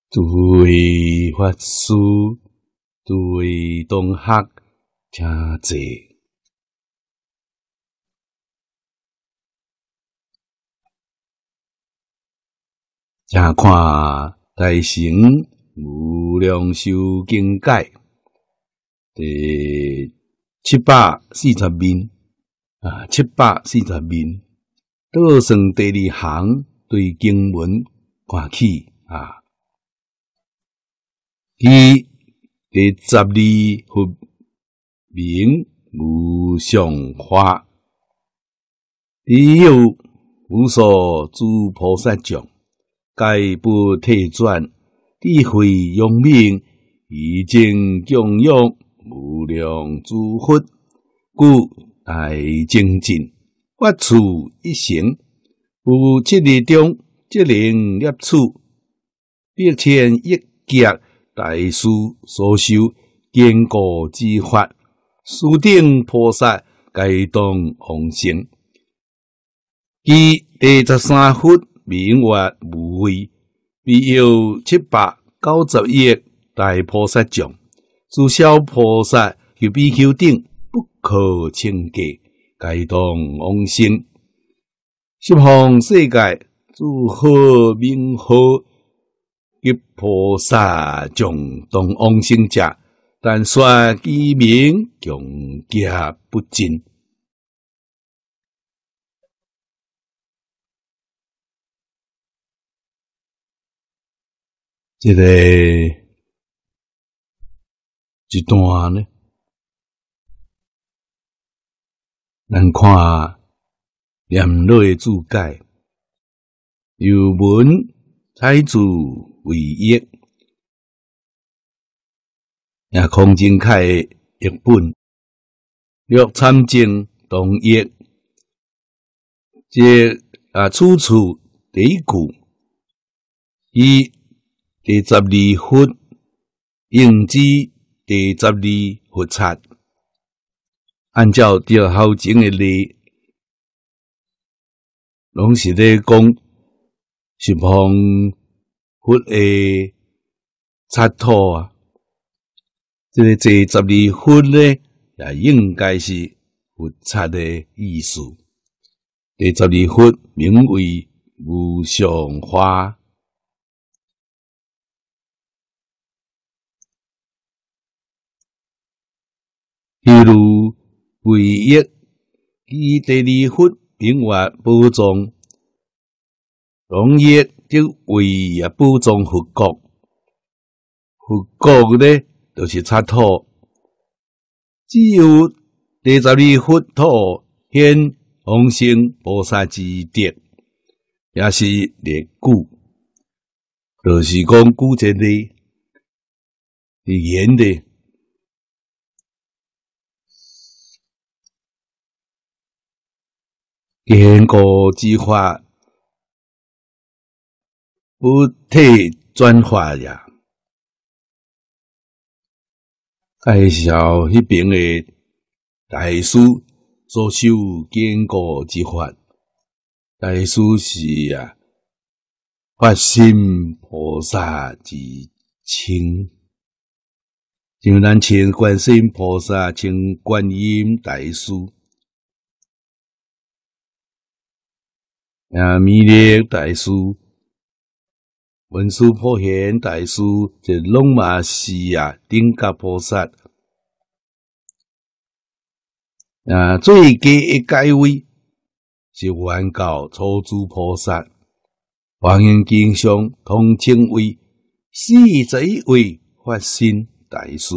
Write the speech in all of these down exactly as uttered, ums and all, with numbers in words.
诸位法师，诸位同学，请坐。请看《大乘无量寿经解》第七百四十面啊，七百四十面，倒算第二行对经文看起啊。伊第十二佛名无上法，只有无所诸菩萨众，皆不退转，智慧永明，已经供养无量诸佛，故大精进，发处一成，有七日中即能摄取，百千亿劫大师所修坚固之法，须等菩萨皆当奉行。其第十三佛名曰无畏，必有七百九十亿大菩萨众，诸小菩萨及比丘等不可称计，皆当往生。十方世界诸好名号及菩萨众当往生者，但说其名强极不尽。这个一段呢，咱看念落的注解，由文采自为译，也空真凯的译本，若参正同译，这啊出处第一句，以第十二佛应知第十二佛刹，按照着后前的例，拢是咧讲十方佛的刹土啊。这个第十二佛咧，也应该是佛刹的意思。第十二佛名为无上法。譬如为一，其第二佛名曰宝藏，容易即为也宝藏佛国。佛国咧，就是刹土，只有第十二佛土现往生菩萨之德，也是列举，就是讲古这类是言的。坚固之法，不退转化呀。介绍迄边的大师所修坚固之法，大师是啊发心菩萨之称，像咱称观世音菩萨称观音大师。啊，弥勒大师、文殊普贤大师，这拢嘛是啊顶觉菩萨。啊，最高的阶位是原教初住菩萨，华严经上统称为四十一位发心大师。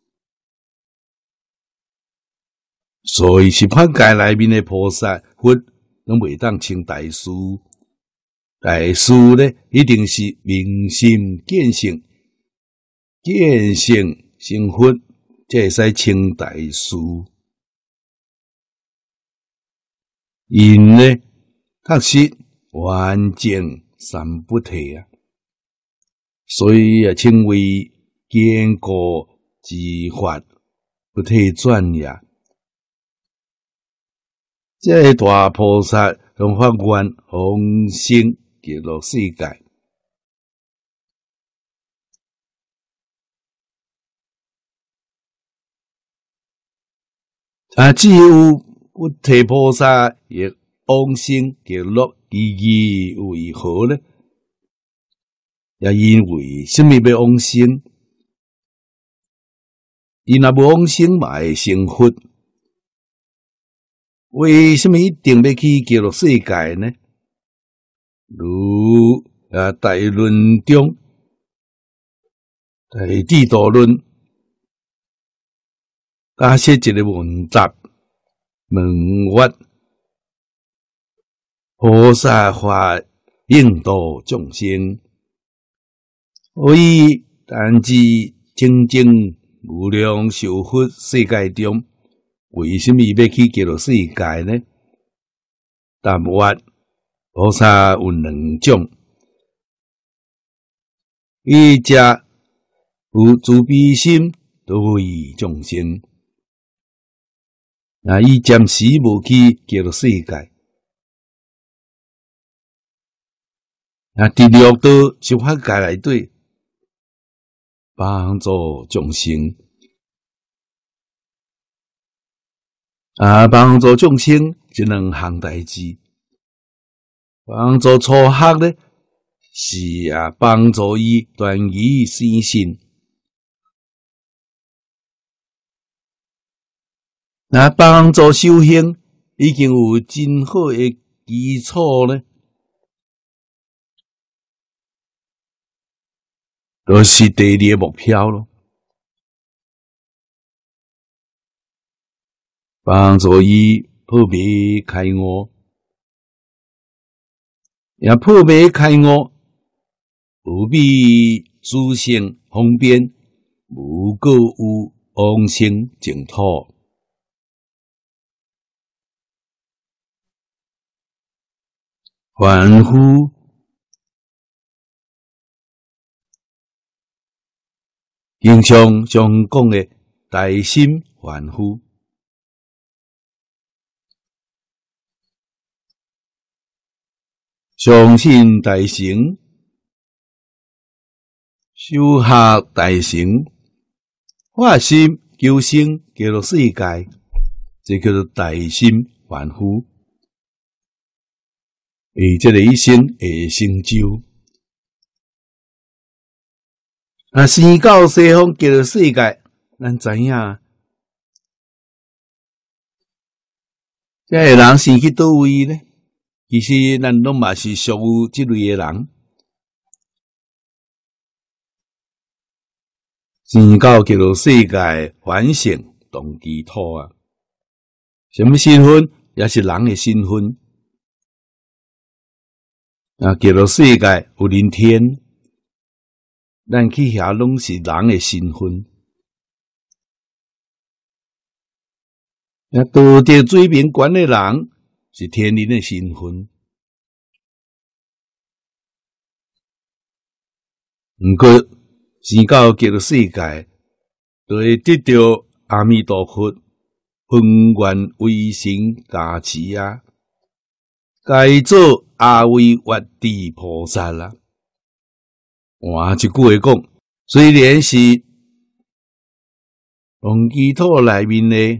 所以十方界内面的菩萨佛，拢袂当称大师，大师咧一定是明心见性，见性成佛，才会使称大师。因咧确实完整三不退啊，所以也称为坚固之法，不退转呀。这个大菩萨拢发愿往生极乐世界， 啊，只有不提菩萨也往生极乐，意义为何呢？也因为什么要往生？伊若无往生嘛会成佛。为什么一定要去极乐世界呢？如啊《大论》中《大智度论》加写一个文集，问曰：菩萨法应度众生，为但知清净无量寿佛世界中，为什么要去极乐世界呢？答曰：菩萨有两种，一者有慈悲心，都为众生。那伊暂时无去极乐世界。那第六道修法界内底帮助众生，啊，帮助众生这两项代志。帮助初学呢，是啊，帮助伊断疑生信。那帮助修行已经有真好的基础呢，就是第二个目标咯。帮助伊破迷开悟。也破迷开悟，有比诸圣方便，无过有往生净土。凡夫经常常讲的大心凡夫，相信大乘，修学大乘，发心求生极乐世界，这叫做大心凡夫。诶，这个一生会成就。啊，生到西方极乐世界，咱知影，这个人生去倒位呢？其实咱拢嘛是属于这类的人，生到极乐世界反省动机土啊，什么身份也是人的身份。啊，极乐世界有人天，咱去遐拢是人的身份。啊，道德水平悬的人是天人的身份。毋过生到极乐世界，就会得到阿弥陀佛宏愿威神加持啊！该做阿惟越地菩萨啦。换一句话讲，虽然是同基土内面的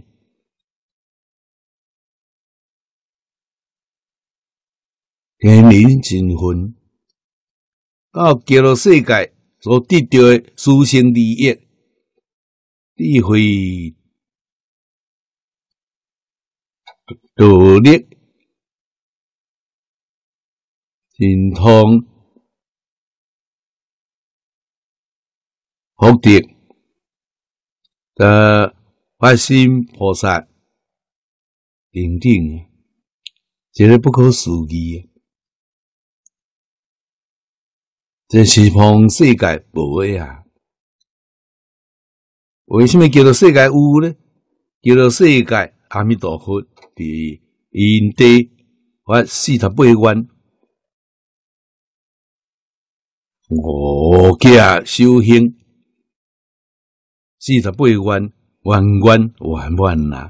天人身份，到极乐世界所得到的殊胜利益，智慧、道力、神通、福德的发心菩萨等等，这个不可思议。这西方世界无的啊！为什么极乐世界有呢？极乐世界阿弥陀佛伫因地发四十八愿，五架修行，四十八愿，愿愿圆满啦。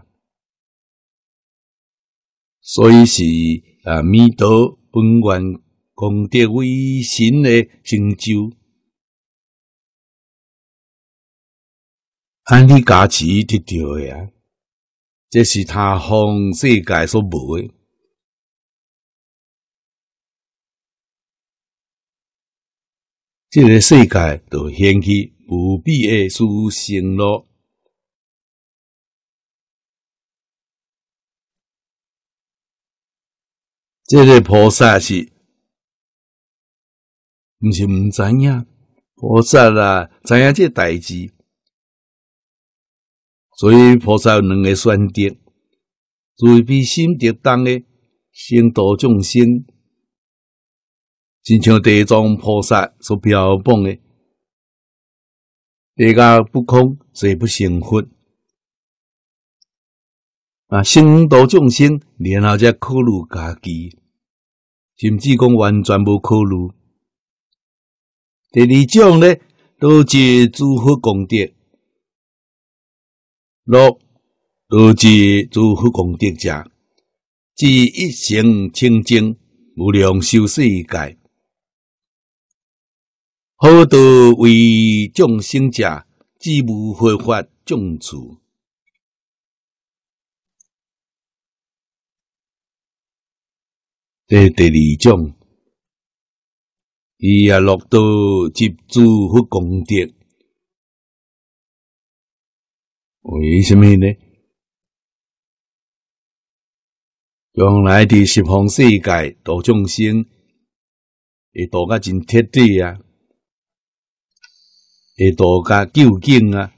所以是啊，弥陀本愿。功德为神的成就，安尼加持得到的啊！ 这是他方世界所无的。这个世界就掀起无比的殊胜咯。这个菩萨是，毋是毋知影，菩萨啦知影这代志，所以菩萨有两个选择：慈悲心得当的先度众生，亲像地藏菩萨所标榜的，地界不空，誓不成佛。啊，先度众生，然后才考虑家己，甚至讲完全无考虑。第二种呢，都是诸佛功德，六都是诸佛功德者，至一生清净无量寿世界，好道为众生者，至无佛法众处。这第二种，伊也落到接诸佛功德，为什么呢？将来伫十方世界度众生，会度甲真彻底啊，会度甲究竟啊。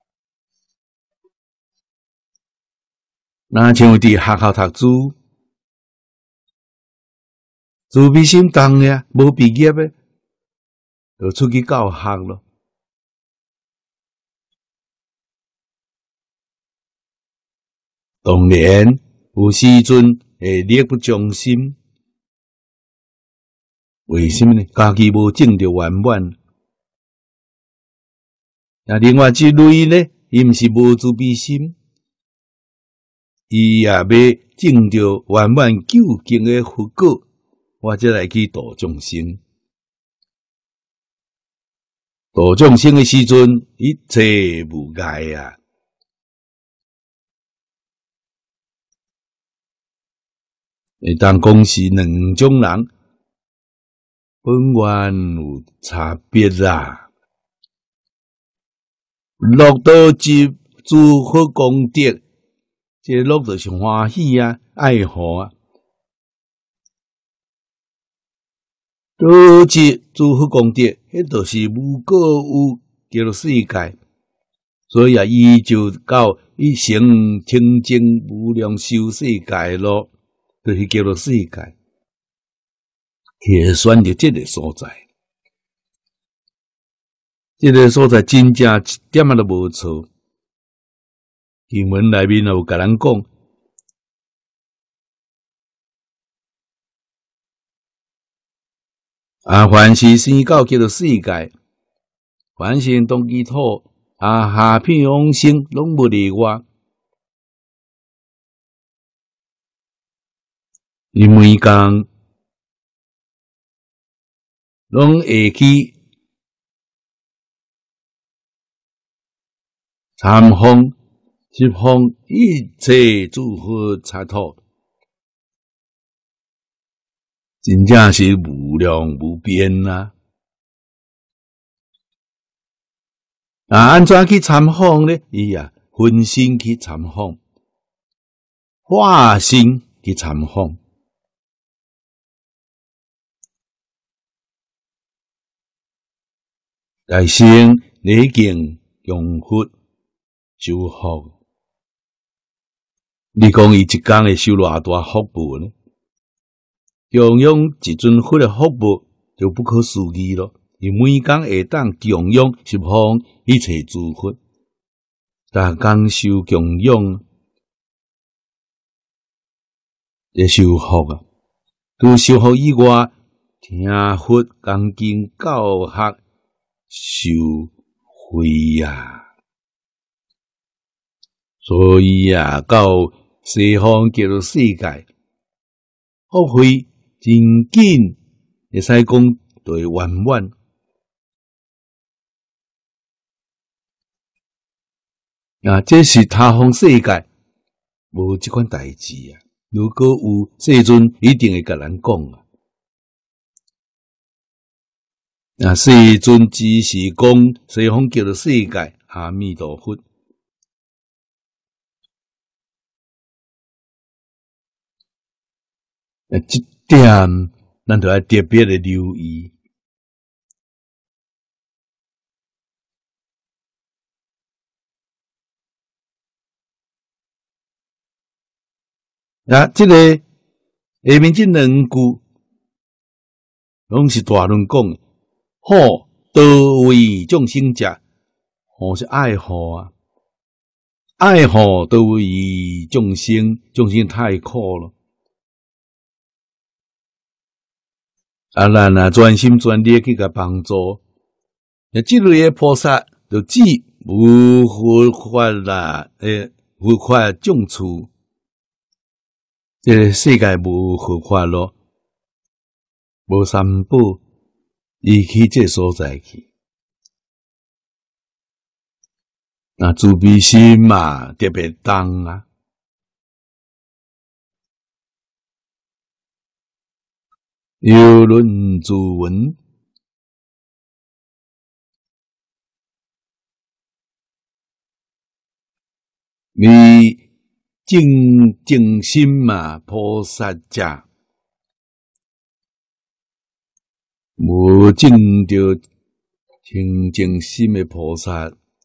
那像伫学校读书。慈悲心重呀，无毕业诶，就出去教学咯。当然，有时阵会力不从心，为什么呢？家己无证着圆满。那另外一类呢，伊毋是无慈悲心，伊也要证着圆满究竟诶佛果。我则来去度众生，度众生的时阵，一切无碍啊！会当讲是两种人，本源有差别啦。落到接诸佛功德，这落就是欢喜啊，爱护啊。多接诸佛功德，迄就是无过有叫做世界，所以啊，伊就到一生清净无量寿世界咯，就是叫做世界。去选择这个所在，这个所在真正一点仔都无错。经文内面有甲咱讲。啊，凡是生到叫做世界，凡是当其土，啊下片往生，拢无例外。伊每工拢会去参访十方一切诸佛刹土。真正是无量无边啊！啊，安怎去参访呢？伊啊，分身去参访，化身去参访。大乘礼敬供佛修福，你讲伊一工会修偌大福报呢？供养一尊佛的福报就不可思议咯。伊每工会当供养十方一切诸佛，逐工修供养，这修福啊！除修福以外，听佛讲经教学受惠啊！所以啊，到西方叫做世界，福慧真紧，会使讲对圆满。啊，这是他方世界， 无即款代志啊。如果有，世尊一定会甲咱讲啊。啊，世尊只是讲西方叫做世界阿弥陀佛。啊，这点咱就要特别的留意。啊，这个下面这两句，拢是大论讲的。好，多为众生者，好是爱好啊，爱好多为众生，众生太苦了。啊，咱啊专心专力去甲帮助，那这类的菩萨就只无佛法啦，诶，无法种处。这个世界无合法咯，无三宝，伊去这所在去。那自悲心嘛，特别重啊。有论自文，你。正正心嘛，菩萨者无正着清净心的菩萨，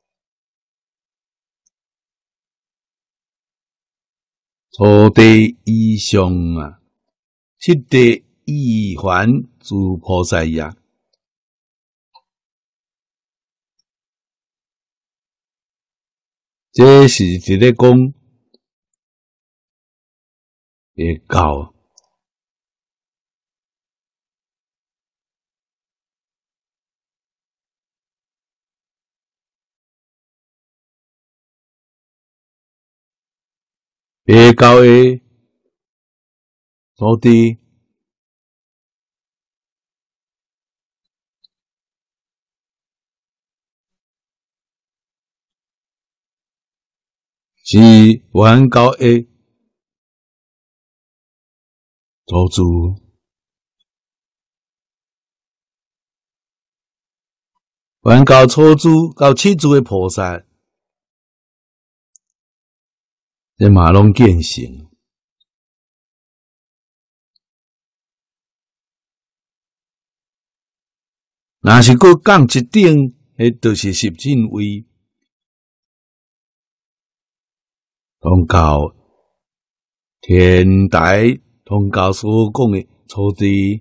初地以上啊，七地以还诸菩萨也。这是一个讲。会教会教的土地是原教的初住，原教初住到七住的菩萨，这嘛拢见性。若是佫讲一顶，迄就是十进位，通教天台。通教所讲的初地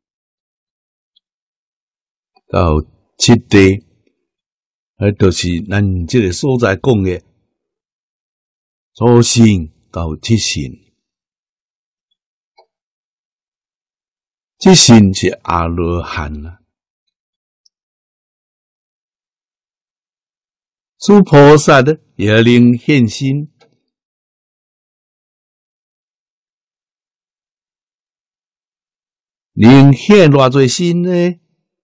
到七地，迄就是咱这个所在讲的初信到七信。七信是阿罗汉啊，诸菩萨的也能现身。能现偌侪身呢？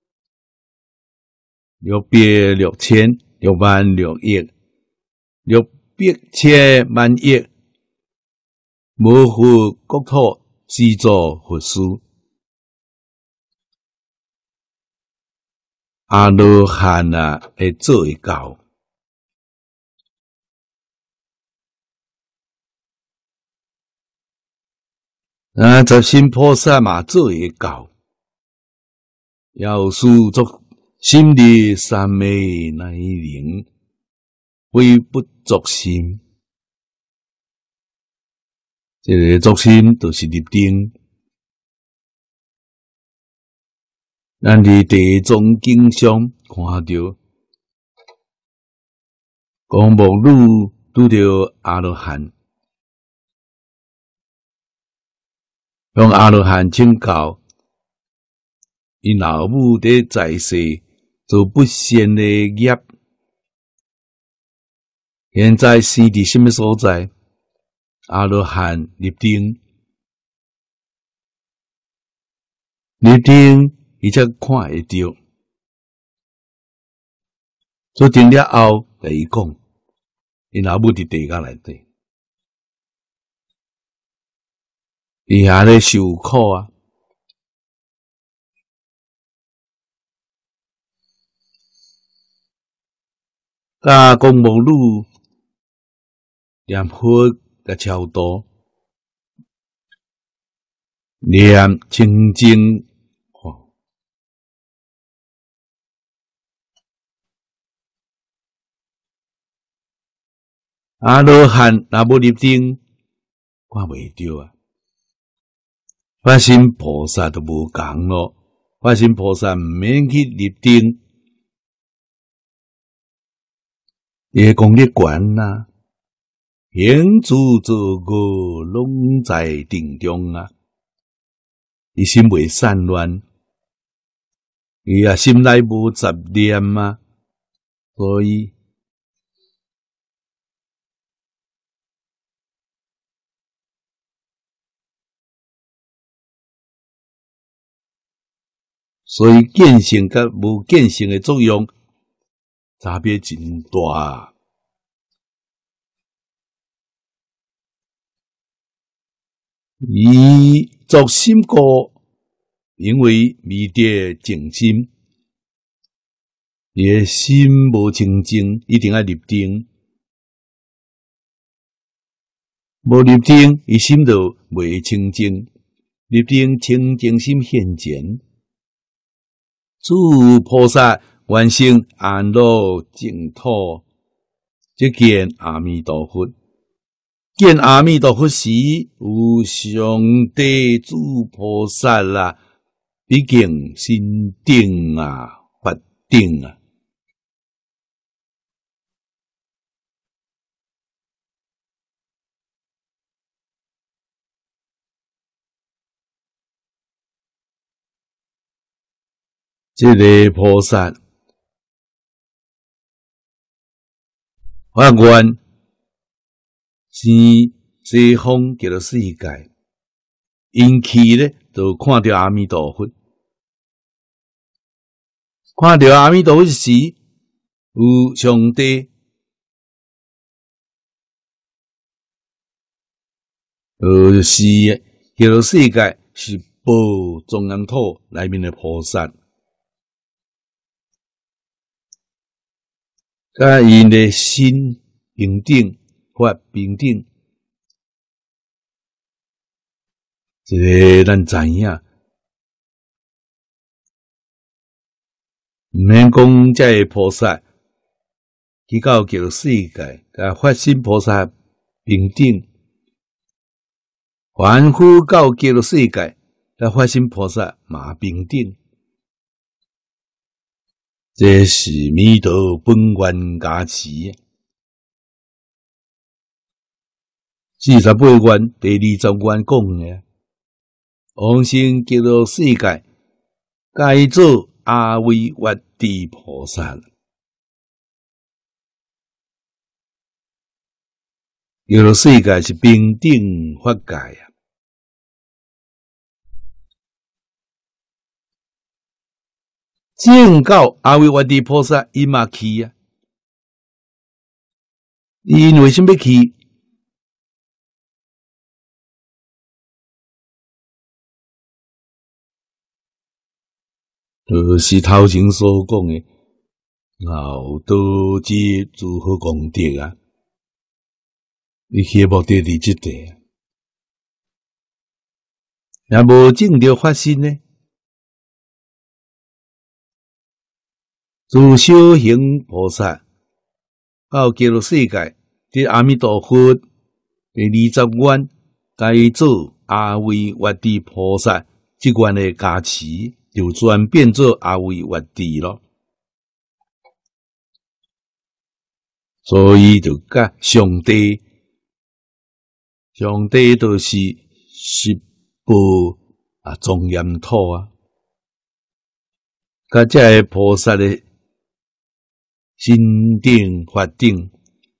六百六千六万六亿，六百千万亿，无复国土，四座佛师，阿罗汉啊，会做会到。啊，十心菩萨嘛做会到，要事作心力三昧乃能，非不作心。这个作心就是入定。咱伫地藏经上看到，讲末路拄着阿罗汉。向阿罗汉请教，因老母伫在世做不善的业，现在生伫什么所在？阿罗汉入定，入定，伊才看会到。做定了后，甲伊讲，因老母伫地下内底。 伊还咧受苦啊。甲公母女念佛甲超度，念清净。哦，阿罗汉若无入定，看袂着啊。法身菩萨都无共咯，法身菩萨毋免去入定。伊个功力悬呐，行住坐卧拢在定中啊。伊心袂散乱，伊啊心内无杂念啊，所以所以见性甲无见性的作用差别真大。伊作心过，因为未得静心，伊个心无清净，一定要入定。无入定，伊心就袂清净。入定，清净心现前。诸菩萨完成安乐净土，即见阿弥陀佛。见阿弥陀佛时，有上帝诸菩萨啦，毕竟心定啊，法定啊。这个菩萨发愿生西方极乐世界，因去咧就看到阿弥陀佛，看到阿弥陀佛时，有上帝，呃，是极乐世界是报中央土内面的菩萨。甲因的心平等，法平等，这个咱知影，毋免讲这个菩萨去到极乐世界，甲法身菩萨平等，凡夫到极乐世界，甲法身菩萨嘛平等。这是弥陀本愿加持啊！四十八愿第二十愿讲的，往生极乐世界，该做阿惟越地菩萨。极乐世界是平等法界啊！正到阿惟越地菩萨，伊嘛去啊！因为什么去？就是头前所讲的熬道之诸好功德啊！伊去目的伫即地啊，若无正着发生呢？自小行菩萨到极乐世界，伫阿弥陀佛第二十愿，该做阿惟越地菩萨即愿的加持，就转变做阿惟越地咯。所以就甲上帝，上帝就是十报啊庄严土啊，甲这个菩萨的心定法定，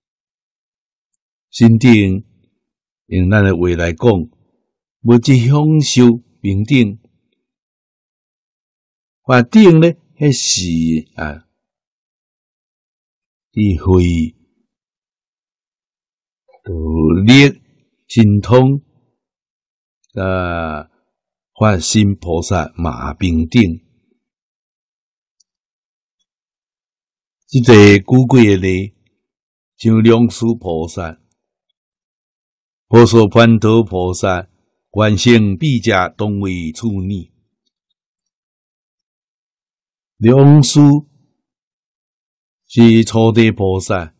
心定用咱的话来讲，无即享受平等，法定呢，迄是啊智慧、道力、神通， 啊，发心菩萨马平顶，即个古贵的呢，像龙树菩萨、婆娑盘陀菩萨、观世比迦同为处女，龙树是初地菩萨，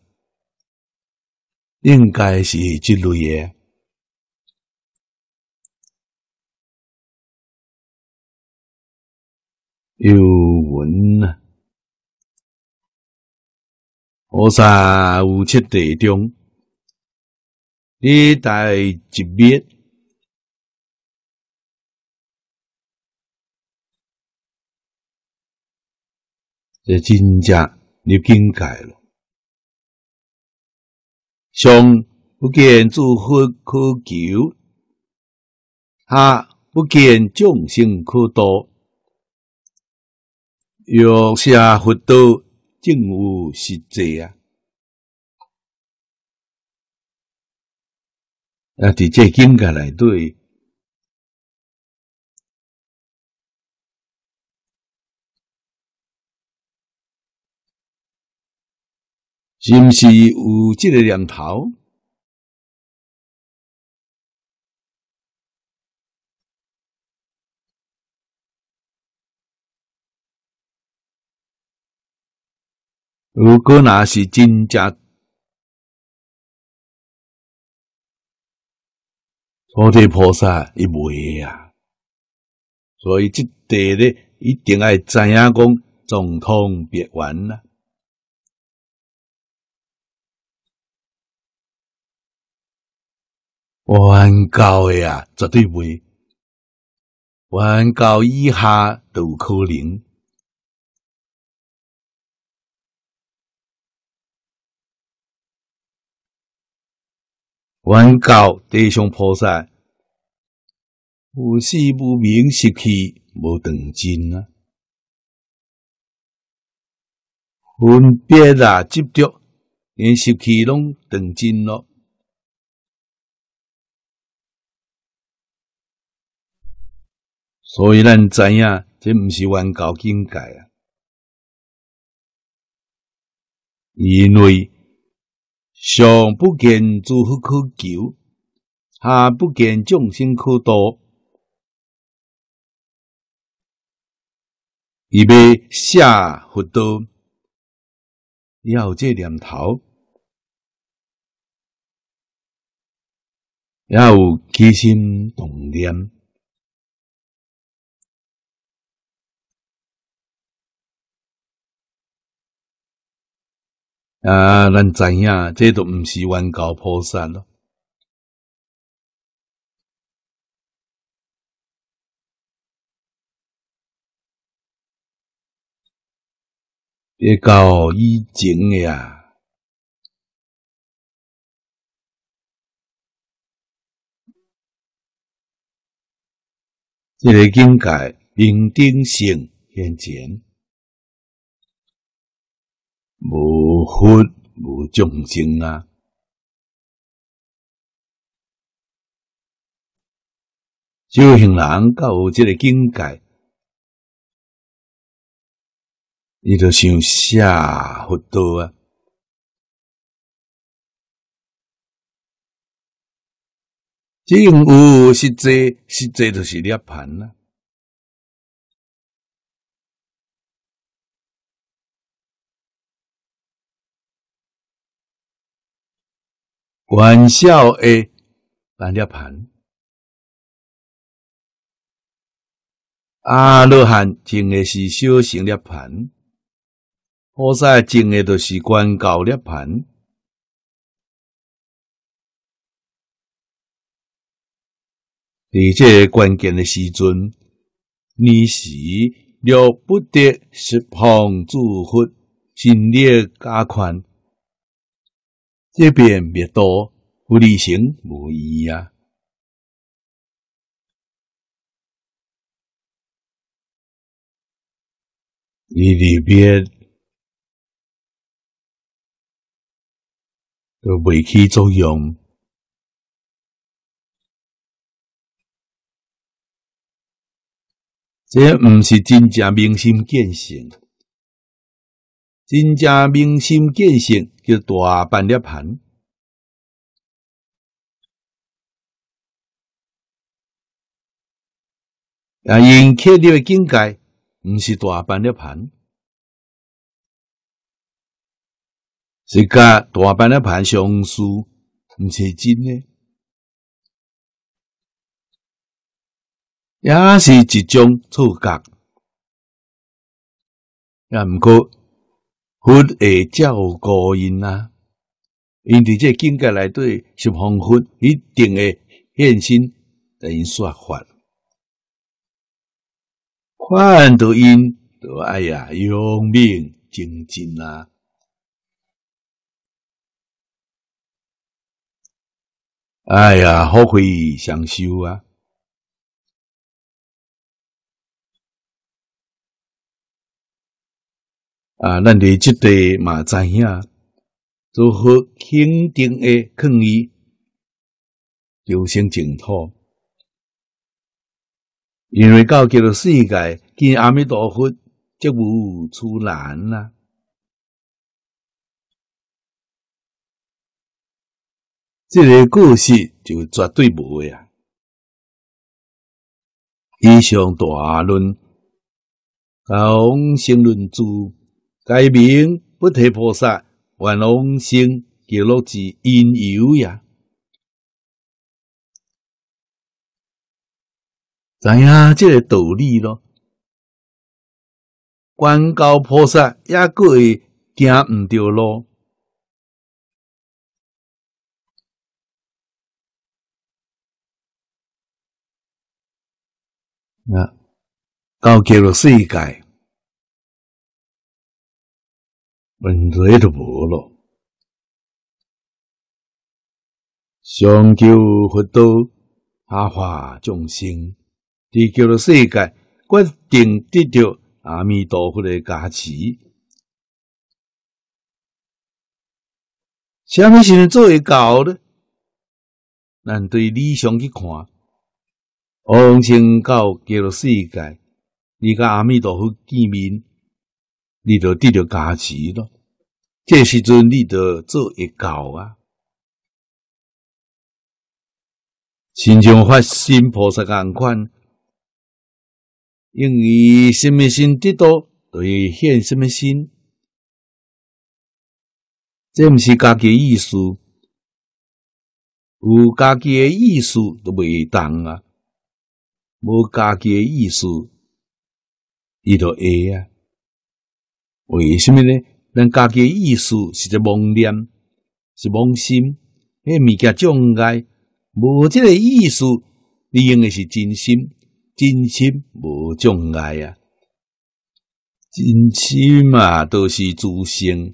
应该是这类的。有云啊，菩萨有七地中，历代一灭，这真正入境界了。上不见诸佛可求，下不见众生可度。若写佛道正有实际啊！啊，伫这境界内底，是毋是有这个念头？如果若是真正初地菩萨，伊袂啊，所以这地咧一定要知影讲总通别圆啦。原教的啊，绝对袂。原教以下都有可能。原教地上菩萨，有死无明习气无断尽啊，分别啊执着，连习气拢断尽咯。所以咱知影，这毋是原教境界啊，因为上不见诸佛可求，下不见众生可度。伊要写佛道，要有这念头，要有起心动念。啊，咱知影，这都毋是原教菩萨咯。别到以前的啊，这个境界平等性现前，无佛无众生啊。修行人到有这个境界，伊就想写佛道啊。只用有实际，实际就是涅槃啦。原小的般涅槃，阿罗汉证的是小乘涅槃，菩萨证的就是原教涅槃。伫这关键的时阵，你是若不得十方诸佛心力加权，这边灭度不离成无异啊！你里边都袂起作用。 这毋是真正明心见性，真正明心见性叫大般涅盘。啊，因确立的境界，毋是大般涅盘，是甲大般涅盘相似，毋是真诶，也是一种错觉。啊，毋过佛会照顾因啊，因伫这境界内底十方佛一定会现身，甲因说法。看到因，就哎呀，用命精进啊！哎呀，好会享受啊！啊，咱伫即地嘛知影，如何肯定的抗议，求生净土。因为到极乐世界，见阿弥陀佛，则无出难啊！这个故事就绝对无诶啊！以上大论，往生论著，改名不提菩萨，愿往生极乐之因由呀！知影这个道理咯？观高菩萨也过会行毋对路。啊，到极乐世界，问题都无咯。上求佛道，下化众生，伫极乐世界决定得到阿弥陀佛的加持。啥物时阵做会到呢？咱对理想去看，往生到极乐世界，你甲阿弥陀佛见面，你就得到加持咯。这时阵你就做会到啊！亲像发心菩萨共款，因为什么心得到，就会现什么心。这毋是家己意思，有家己的意思都袂当啊，无家己的意思，伊就会啊。为什么呢？咱家己的意思是一妄念，是妄心，迄物件障碍，无这个意思，你用的是真心，真心无障碍啊。真心嘛，都是自性。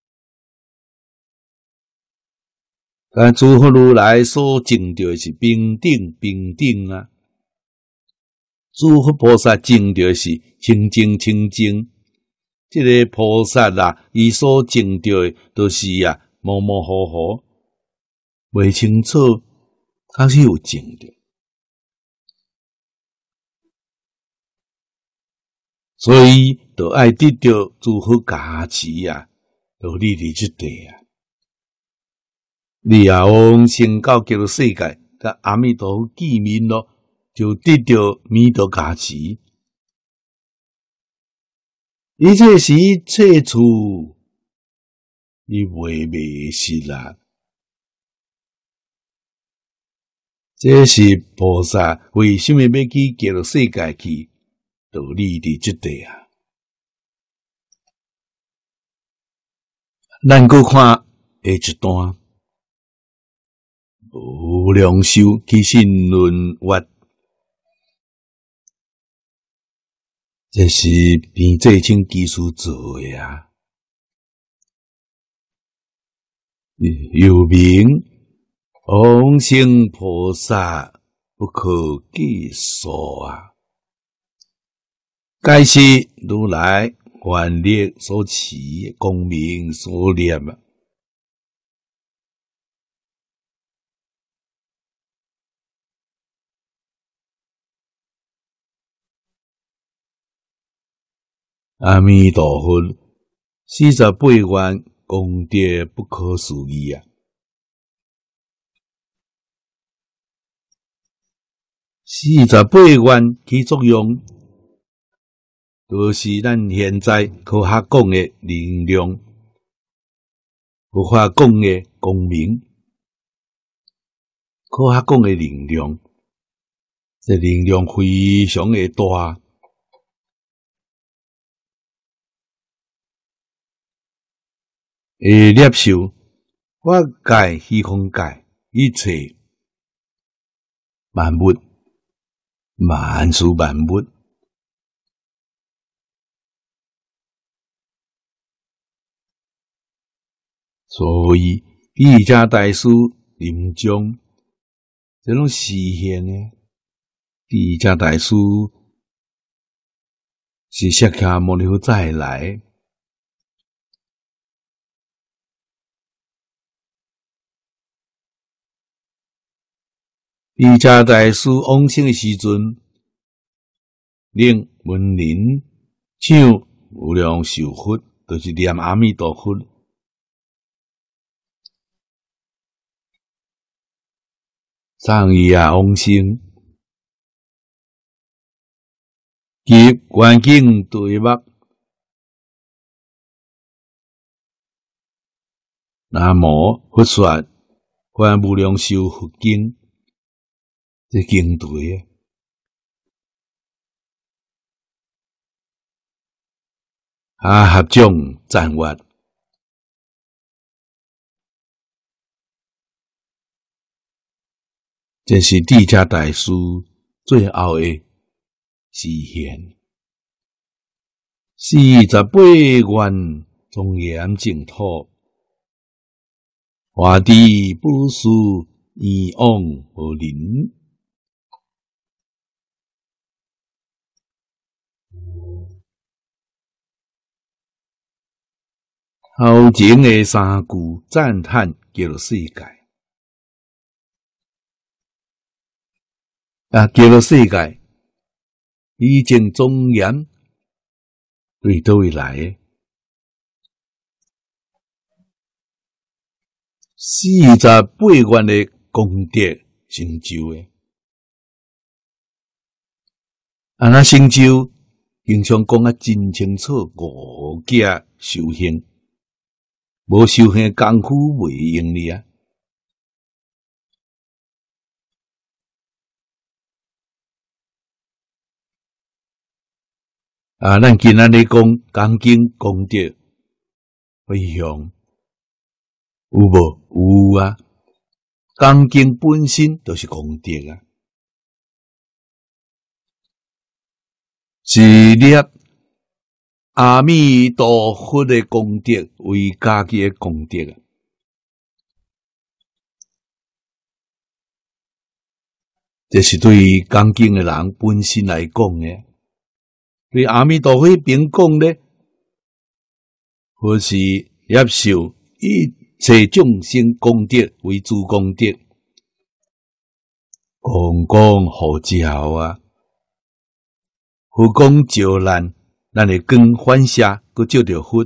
但诸佛如来所证着是平等平等啊，诸佛菩萨证着是清净清净，这个菩萨啊，伊所证着的都是啊模模糊糊，未清楚，确实有证着，所以就爱得到诸佛加持啊，就立伫即地啊。你也往生到极乐世界，甲阿弥陀佛见面咯，就得到弥陀加持。伊这是切处，你袂迷失啦。这是菩萨为什么要去极乐世界去？道理伫即地啊。咱搁看下一段。无量寿起信论曰，这是边这请技术做的啊。又名往生菩萨不可计数啊，该是如来愿力所持，功名所念啊。 阿弥陀佛，四十八愿功德不可思议啊！四十八愿起作用，就是咱现在科学讲的能量，佛法讲的光明。科学讲的能量，这能量非常的大。会接受法界、虚空界一切万物、万事万物，所以释迦大师临终这种实现呢，释迦大师是释迦牟尼佛再来。释迦大师往生的时阵，令文人唱无量寿佛，就是念阿弥陀佛。上伊啊往生，其环境对目，南无佛说观无量寿佛经。这经对啊，啊合掌赞阅，这是释迦大师最后的实现。四十八愿庄严净土，华地不输以往无人。后前的三句赞叹极乐世界，啊，极乐世界已经庄严，对倒位来的？四十八愿的功德成就的，啊，那成就经常讲啊真清楚，五架修行。无修行功夫袂用哩啊！啊，咱今仔日讲讲经功德非常有无？有啊！讲经本身就是功德啊，是念阿弥陀佛的功德为家己的功德啊！这是对讲经的人本身来讲的。对阿弥陀佛那边讲呢，或是接受一切众生功德为主功德，公公护教啊，佛讲照咱。咱的光反射，佮照着佛，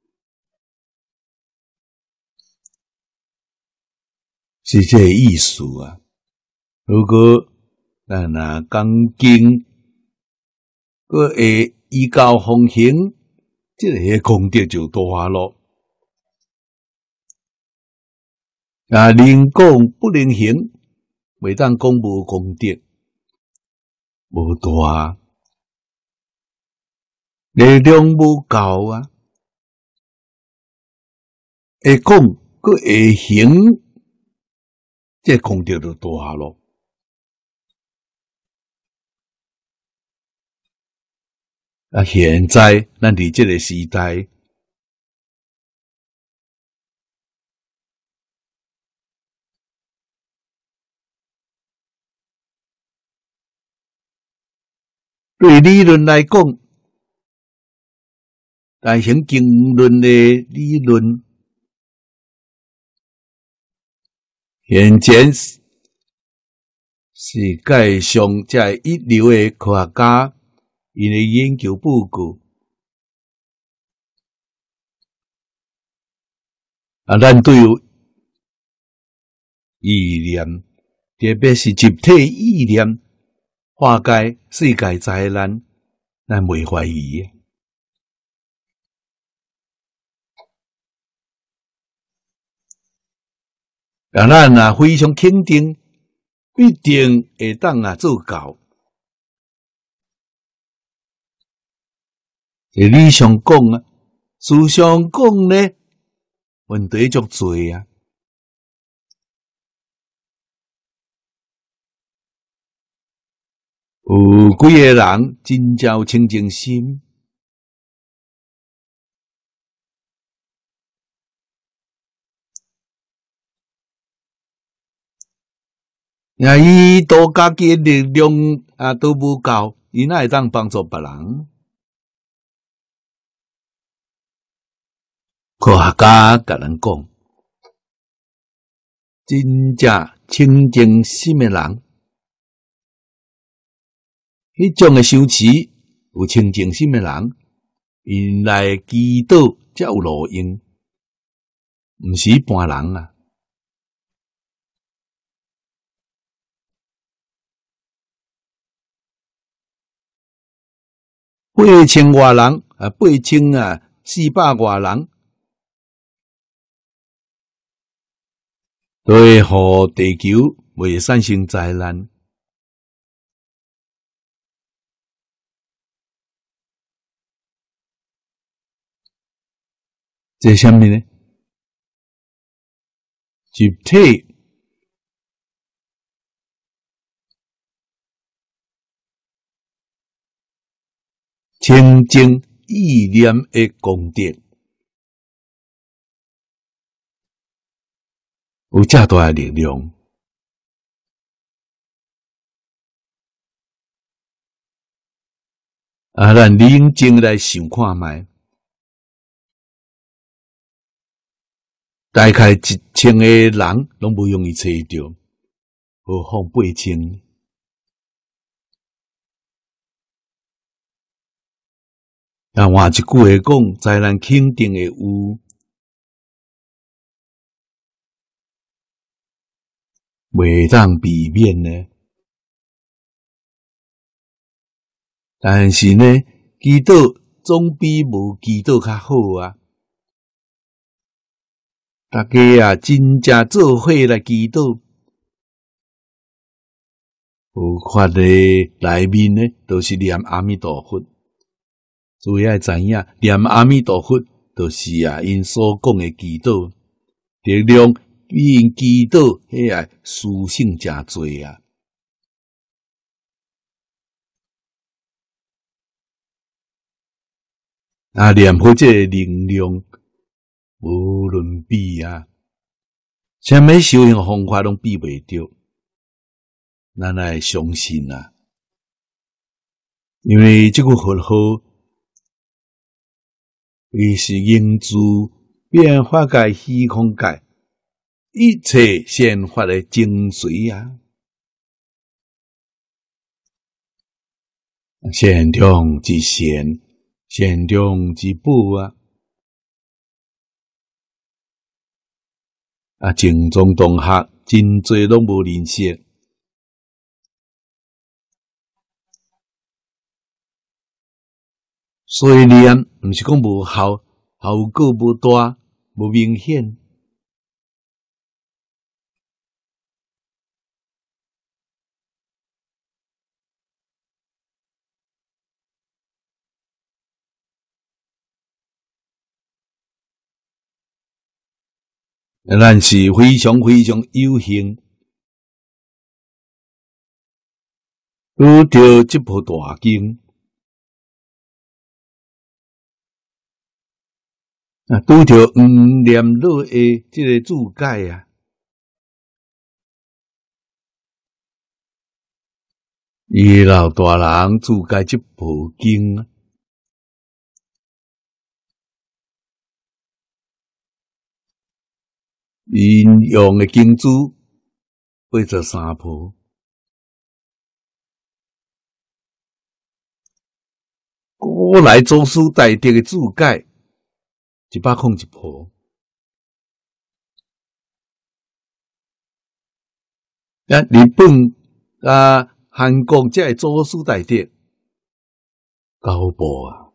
是这个意思啊。如果咱若讲经，佮会依教奉行，这个功德就大咯。啊，能讲不能行，袂当讲无功德，无大。力量无够啊！会讲，佮会行，这功德就大咯。啊，现在咱伫这个时代，对理论来讲，大乘经论的理论，现前世界上这一流的科学家，因的研究报告啊，咱对意念，特别是集体意念化解世界灾难，咱袂怀疑。啊，咱啊非常肯定，必定会当啊做到。诶，理想讲啊，事上讲呢，问题足多啊。有几个人真正有清净心，呀，伊都家己力量啊都无够，伊哪会当帮助别人？科学家甲咱讲，真正清净心的人。迄种诶修持有清净心诶人，因来祈祷才有路用，毋是一般人啊。八千外人啊，八千啊，四百外人，都会互地球袂产生灾难。这是什么呢？集体清净意念的功德，有遮大的力量。啊，咱认真来想看觅。大概一千个人拢无容易找着，何况八千。啊，换一句话讲，灾难肯定会有，袂当避免呢。但是呢，祈祷总比无祈祷较好啊。大家啊，真正做伙来祈祷，有法诶内面呢，都是念阿弥陀佛。所以要知影，念阿弥陀佛，就是啊，因所讲诶祈祷力量，比因祈祷迄个殊胜诚多啊。啊，念佛这个能量无伦比啊，什么修行方法拢比袂着，咱来相信啊，因为这个佛号，伊是应自变化界虚空界一切显法的精髓啊，显中之显，显中之宝啊。啊，正宗同学真侪拢无认识，虽然毋是讲无效，效果无大，无明显。咱是非常非常有幸，拄着这部大经，啊，拄着黄念老的这个注解啊，伊老大人注解这部经啊。引用的经珠八十三部，古来祖师大德的注解一百空一部， 啊，日本啊，韩国这个祖师大德高步啊，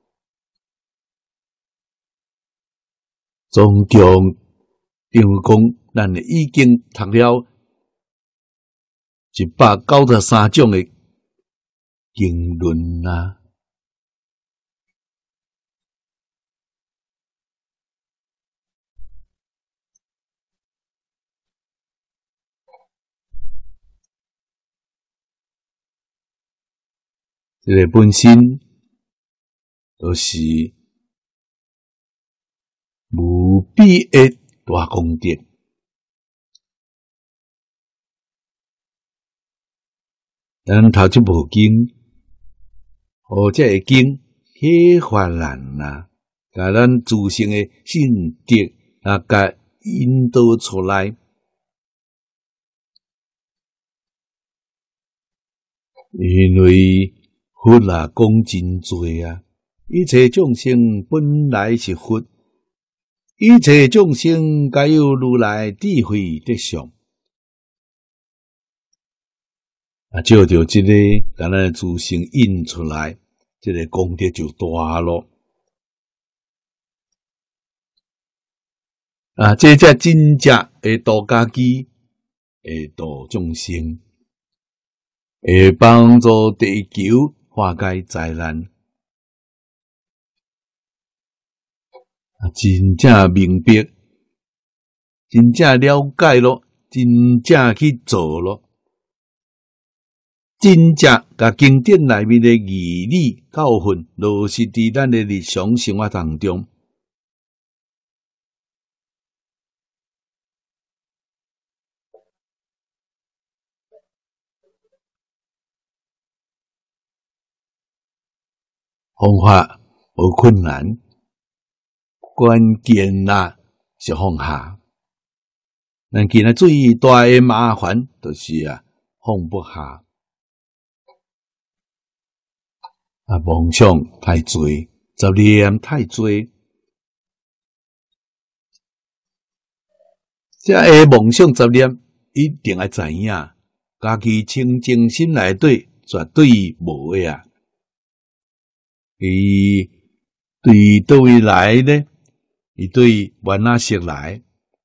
总共等于讲，咱已经读了一百九十三种的经论啊。这个本身就是无比的大功德。咱头这部经，或者会经启发咱呐，甲咱自身的性德啊，甲引导出来。因为佛啊讲真多啊，一切众生本来是佛，一切众生皆有如来智慧德相。啊，照着这个，咱咱自身引出来，这个功德就大咯。啊，这才真正会度家己，会度众生，会帮助地球化解灾难。啊，真正明白，真正了解咯，真正去做咯。真正甲经典内面的义理教训落实伫咱的日常生活当中，方法无困难，关键啊是放下。咱今仔最大的麻烦就是啊放不下。啊，梦想太多，执念太多，这个梦想执念一定要知影，家己清净心内底绝对无的啊。伊对倒位来呢？伊对原哪色来？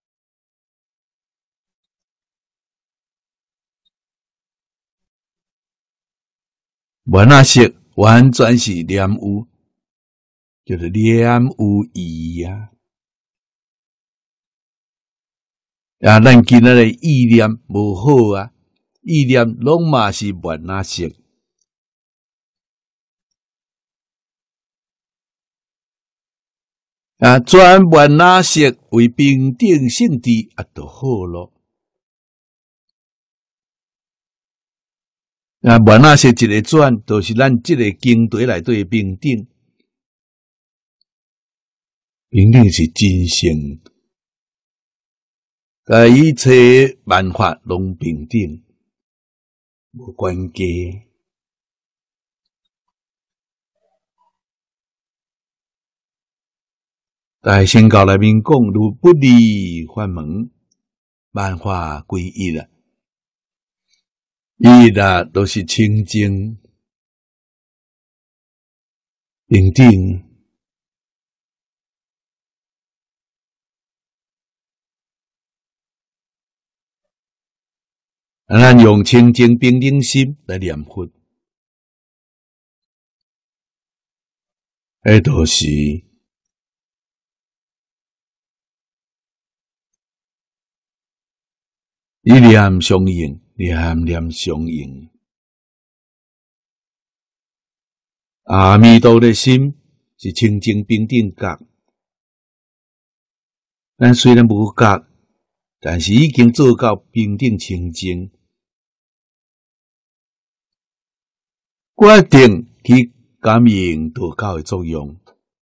原哪色？完全是念有，就是念有意啊！啊，咱今仔的意念无好啊，意念拢嘛是原那色啊，转原那色为平等性质啊，就好咯。啊，原那色一个转，就是咱这个经题内底平等，平等是真性，甲一切万法拢平等，无关系。在宣告内面讲，如不离法门，万法归一啦。伊啦都是清净平等，咱用清净平等心来念佛，迄都是一念相应。念念相应，阿弥陀的心是清净平等觉。咱虽然无觉，但是已经做到平等清净，决定去感应道教的作用。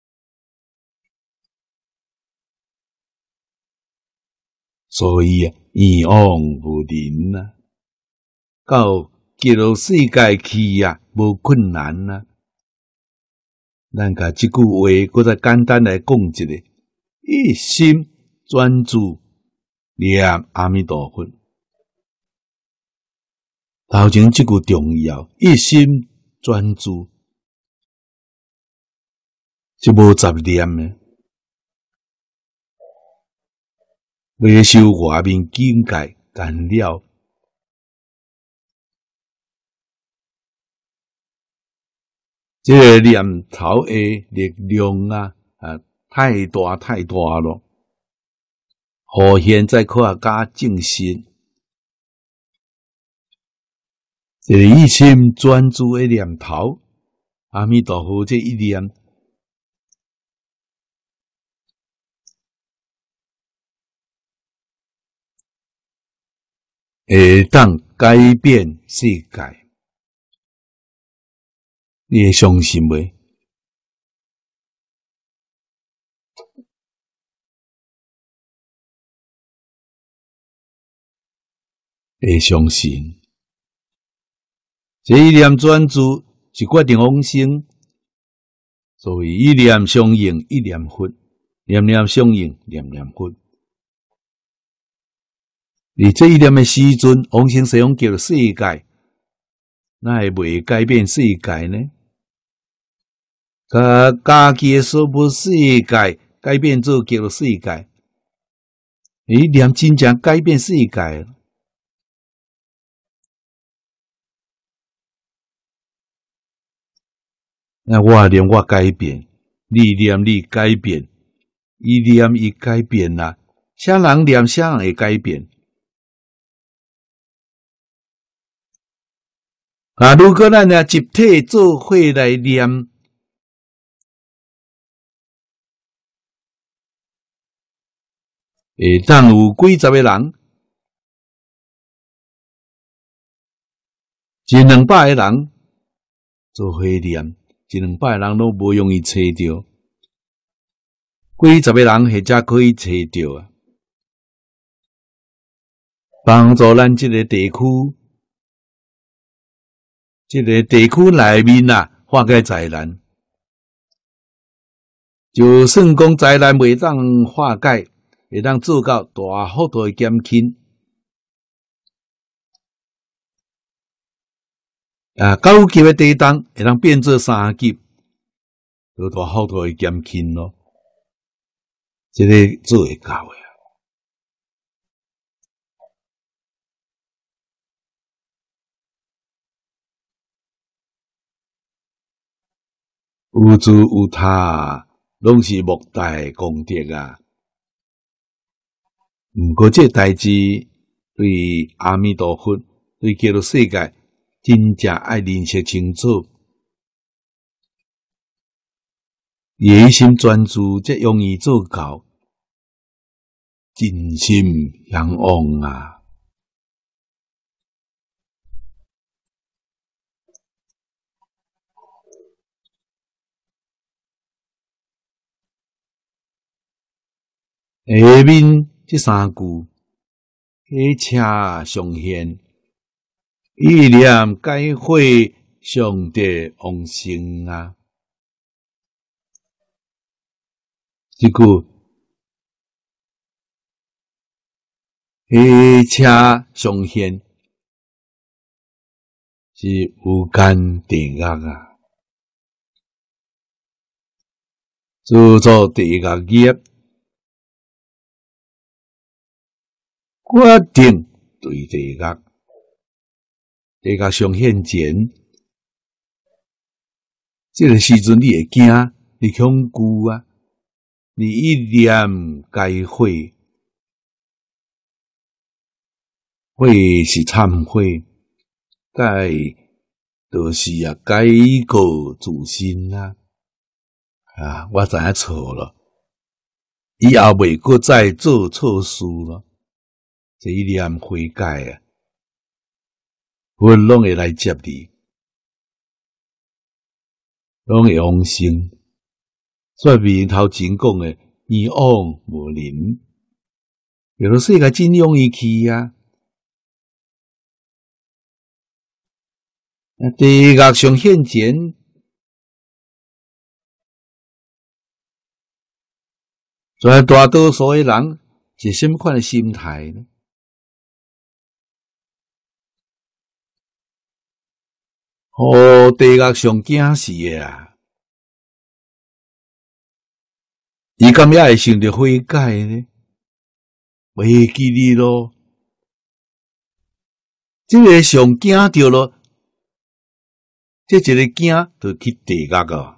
所以啊，愿往无临啊。到极乐世界去啊，无困难啊。咱甲即句话，搁再简单来讲一个：一心专注念阿弥陀佛， 头前即句重要，一心专注，就无杂念诶，未受外面境界干扰。这个念头诶力量啊，啊，太大太大咯！互现在科学家证实，这个一心专注诶念头，阿弥陀佛这一念，会当改变世界。你会相信未？会相信。这一念专注是决定往生，所以一念相应一念佛，念念相应念念佛。而这一念的时阵，往生西方叫世界，那会未改变世界呢？甲家己的所无世界改变做叫世界，伊念真正改变世界。那我念我改变，你念你改变，伊念伊改变啦。啥人念啥人会改变。啊，如果咱俩集体做伙来念，会当有几十个人，一两百个人做伙念，一两百个人都无容易找到，几十个人或者可以找到啊，帮助咱这个地区，这个地区内面啊化解灾难。就算讲灾难未当化解，会当做到大幅度的减轻。啊，九级的地动会当变做三级，就大幅度的减轻咯。这个做会到的啊。有主有他，拢是莫大功德啊。毋过这代志对阿弥陀佛，对极乐世界，真正爱认识清楚，一心专注，才容易做到，真心向往啊！下面这三句，一切上现，意念解会上帝往生啊！这句一切上现是无间地狱啊，做做地狱业。决定对地狱，地狱上现前，这个时阵你会惊，你恐惧啊！你一念解悔，悔是忏悔，解就是啊改过自新啊！啊，我知影错了，以后袂搁再做错事了。这一念悔改啊，我拢会来接你，拢会往生。所以面头前讲的一往无临，有的世界真容易去啊。那地狱上现前，在大多数的人是什么款的心态呢？ 互地狱上惊死诶啊！伊敢也会想着悔改呢？袂记哩咯。即个上惊着咯，即一个惊就去地狱啊！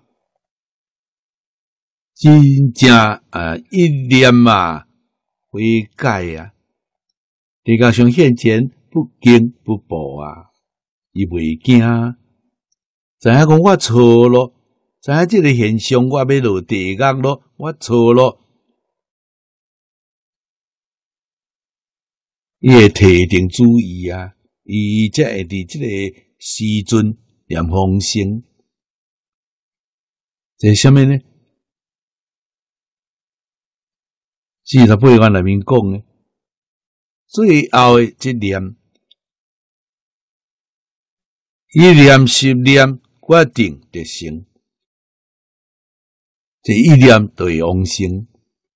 真正啊，一念啊，悔改啊，地狱上现前不惊不怖啊，伊袂惊，知影讲我错咯，知影即个现象我要落地狱咯，我错咯。伊会提定注意啊，伊才会伫即个时阵念风声。这是啥物呢？四十八愿内面讲诶，最后诶一念，一念十念决定得成，这一念就会往生。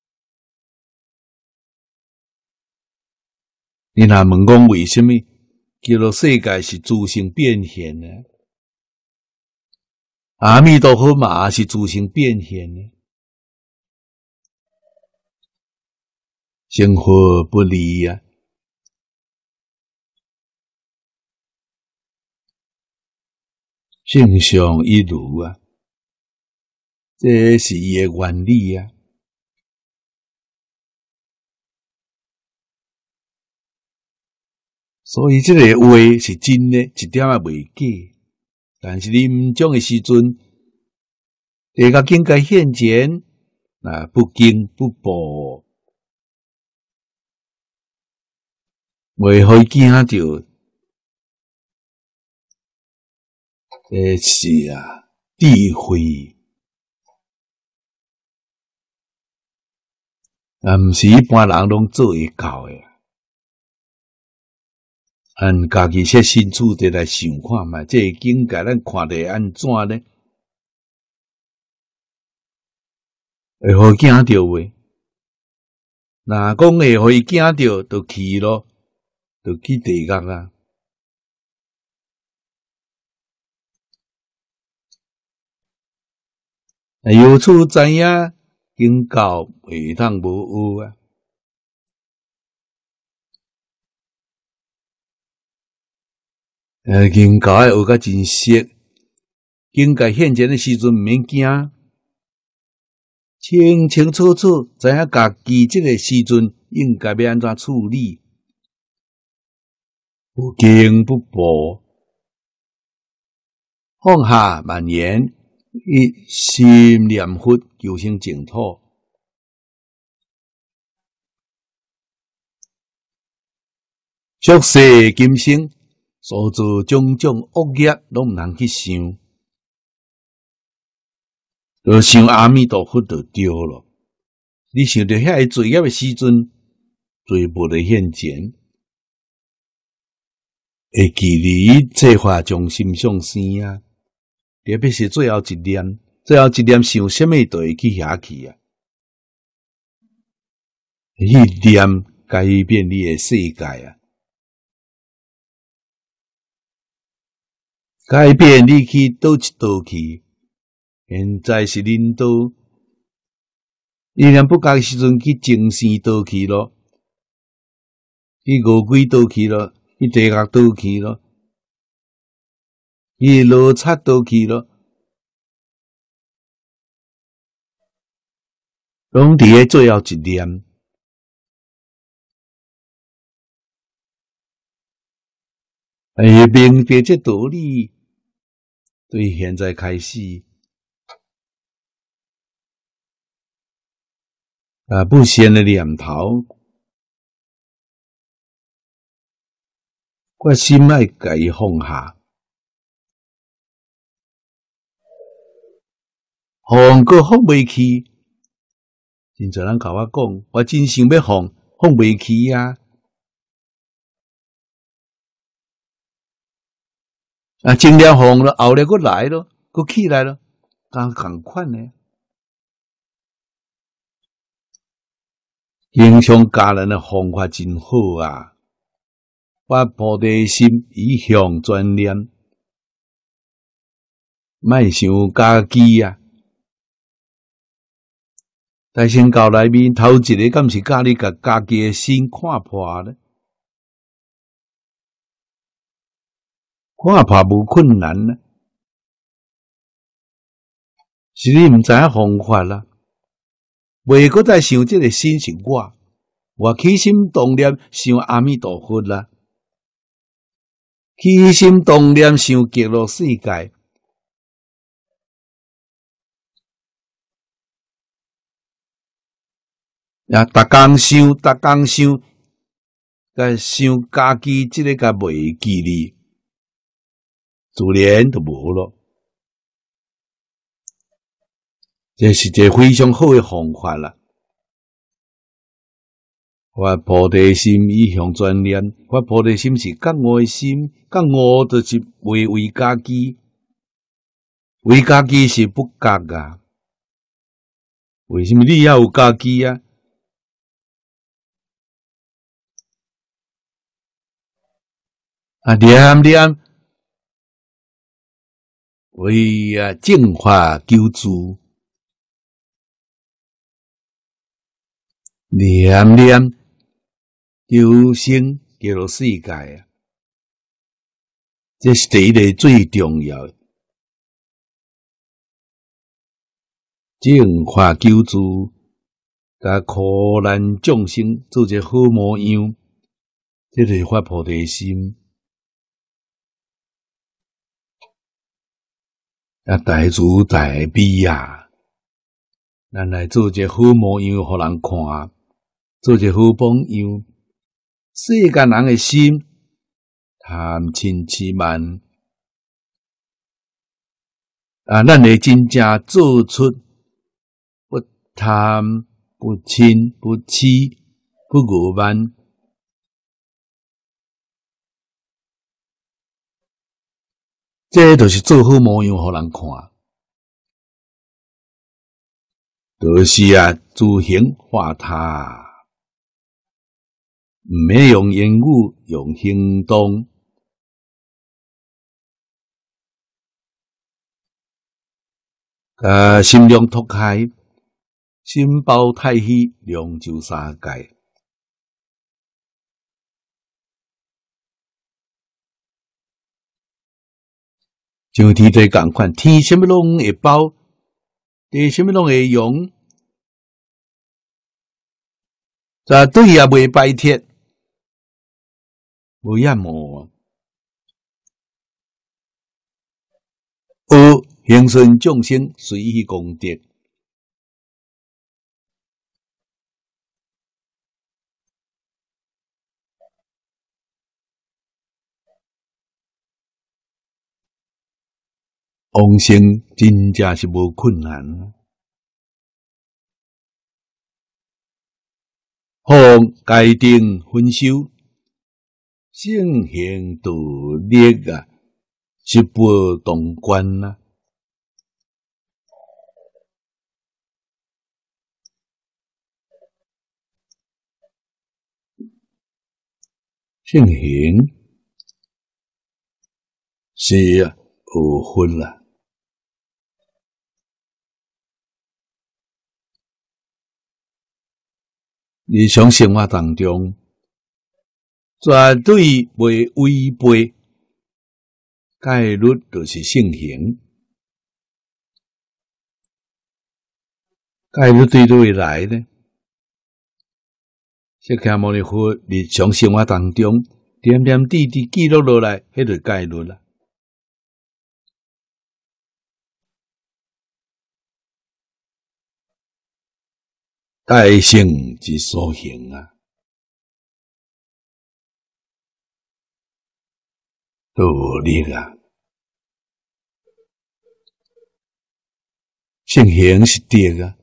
你若问讲为什么叫做世界是自性变现呢？阿弥陀佛嘛也是自性变现呢？生活不离啊，性相一如啊，这是伊诶原理啊。所以这个话是真的，一点也袂假。但是你毋种诶时阵，地狱境界现前，那不惊不怖，袂互伊惊着。这是啊，智慧，啊，毋是一般人拢做会到诶。按家己设身处地来想看嘛，这个境界咱看得安怎呢？会互惊着袂？若讲会互伊惊着，就去咯，就去地狱啊！由此知影，经教袂当无学啊。呃，经教爱学甲真熟，境界现前的时阵毋免惊，清清楚楚知影家己即个时阵应该要安怎处理，不惊不怖，放下万言，一心念佛求生净土，宿世今生。所做种种恶业，拢毋通去想，就想阿弥陀佛就对咯。你想着遐个罪业诶时阵，罪无咧现前，会记你这话从心上生啊。特别是最后一念，最后一念想什么，就会去遐去啊。迄念改变你诶世界啊。改变你去倒一倒去，现在是恁倒，你若不教时阵去精神倒去咯，去恶鬼倒去咯，去地狱倒去咯，去罗刹倒去咯，拢伫咧最后一念。哎，明白这道理。对现在开始，啊，不善的念头，我心爱甲伊放下，放个放袂去。真侪人甲我讲，我真想要放，放袂去啊！啊，前了放了，后了佫来咯，佫起来咯，咁共款呢？经常教人的方法真好啊！我菩提心以向专念， 莫想家己啊！大仙教内面头一个，敢是教你甲家己诶心看破呢？看破无困难呢，是你毋知影方法啦。袂搁再想即个心是我，我起心动念想阿弥陀佛啦，起心动念想极乐世界。啊！逐工想，逐工想，甲想家己即个甲袂记哩，自然就无咯。这是一个非常好诶方法啦。发菩提心，以向专念。发菩提心是觉悟诶心，觉悟就是为为家己，为家己是不觉啊。为什么你要有家己啊？啊，念念为啊净化救助，念念求生极乐世界啊！这是第一个最重要的，净化救助，甲苦难众生做一个好模样，这就是发菩提心。啊，大慈大悲啊！咱来做一个好模样，互人看，做一个好榜样。世间人诶心贪嗔痴慢啊，咱会真正做出不贪、不嗔、不痴、不傲慢。这就是做好模样，互人看。就是啊，自行化他，毋免用言语，用行动。啊，心量拓开，心包太虚，量就三界。像天地共款，天什么拢会包，地什么拢会用，啊，对也袂摆脱，无厌恶。有行顺众生，随喜功德。往生真正是无困难。放界定分修，圣行道力啊，十八洞观啊。圣行是啊，有分啦。日常生活当中，绝对袂违背戒律，就是圣行。戒律对对会来呢？释迦牟尼佛日常生活当中，点点滴滴记录落来，迄就是戒律啦。戒性之所行啊，道力啊，圣行是德啊，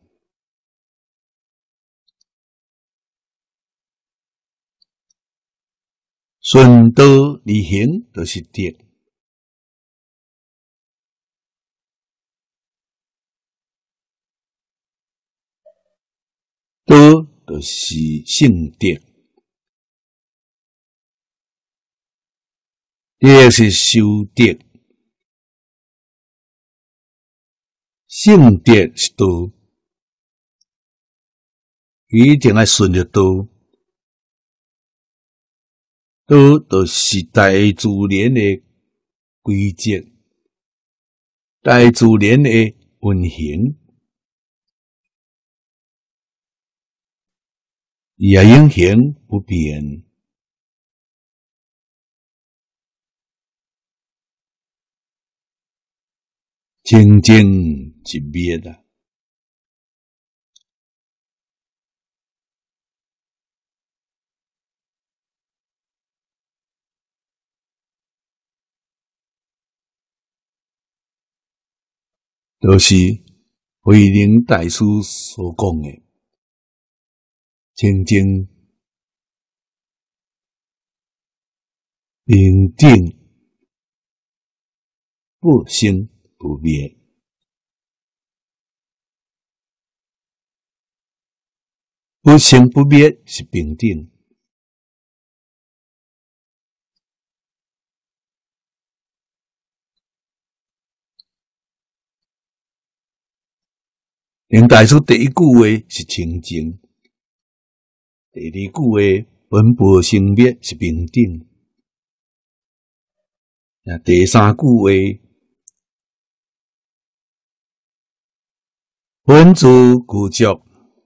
顺道而行就是德。道就是圣德，德是修德。 性德是道，一定要顺着道。道就是大自然的规则，大自然的运行，伊也永恒不变。清净一灭啊！就是慧能大师所讲的清净、平定、不生不灭。不生不灭是平定。林大师第一句话是清净，第二句话本不生灭是平定，那第三句话本自具足。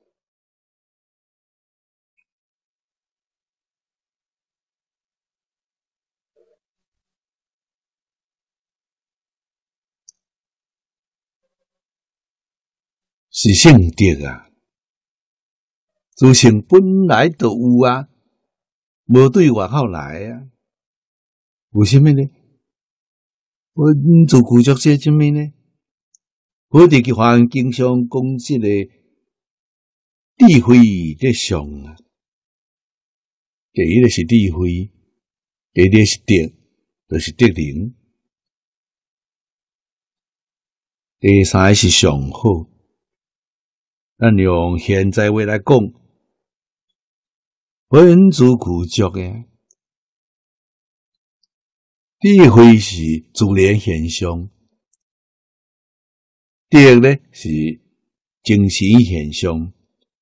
是性德啊，自性本来就有啊，无对外口来啊。为什么呢？本自具足是什么呢？我伫个环境上讲这个智慧在上啊，第一个是智慧，第二个是德，就是德能，第三个是上好。咱用现在话来讲，本自具足的智慧是自然现象，德呢是精神现象，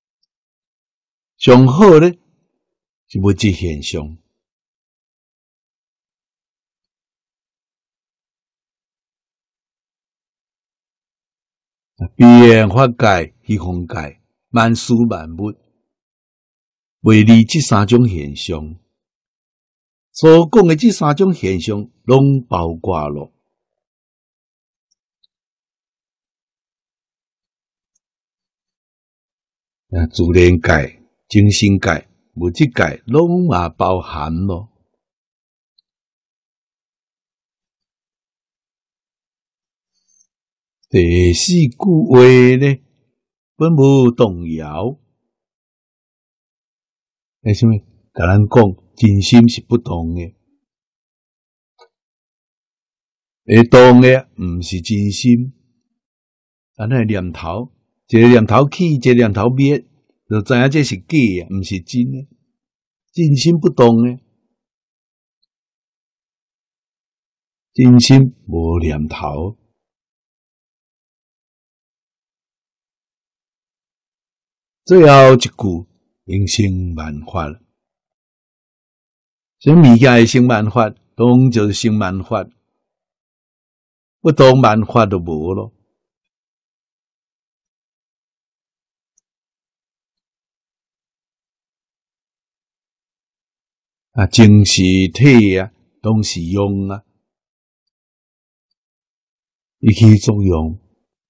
上好呢是物质现象。变法界、虚空界、万事万物，为离这三种现象，所讲的这三种现象，拢包括了。啊，自然界、精神界、物质界，拢嘛包含咯。第四句话呢，本无动摇。为什么？甲咱讲，真心是不动的，会动的毋是真心。咱那念头，一个念头起，一个念头灭，就知影这是假的，毋是真的。真心不动的，真心无念头。最后一句，应生万法。什么物件会生万法？动就是生万法，不动万法就无咯。啊，精是体啊，拢是用啊，伊起作用。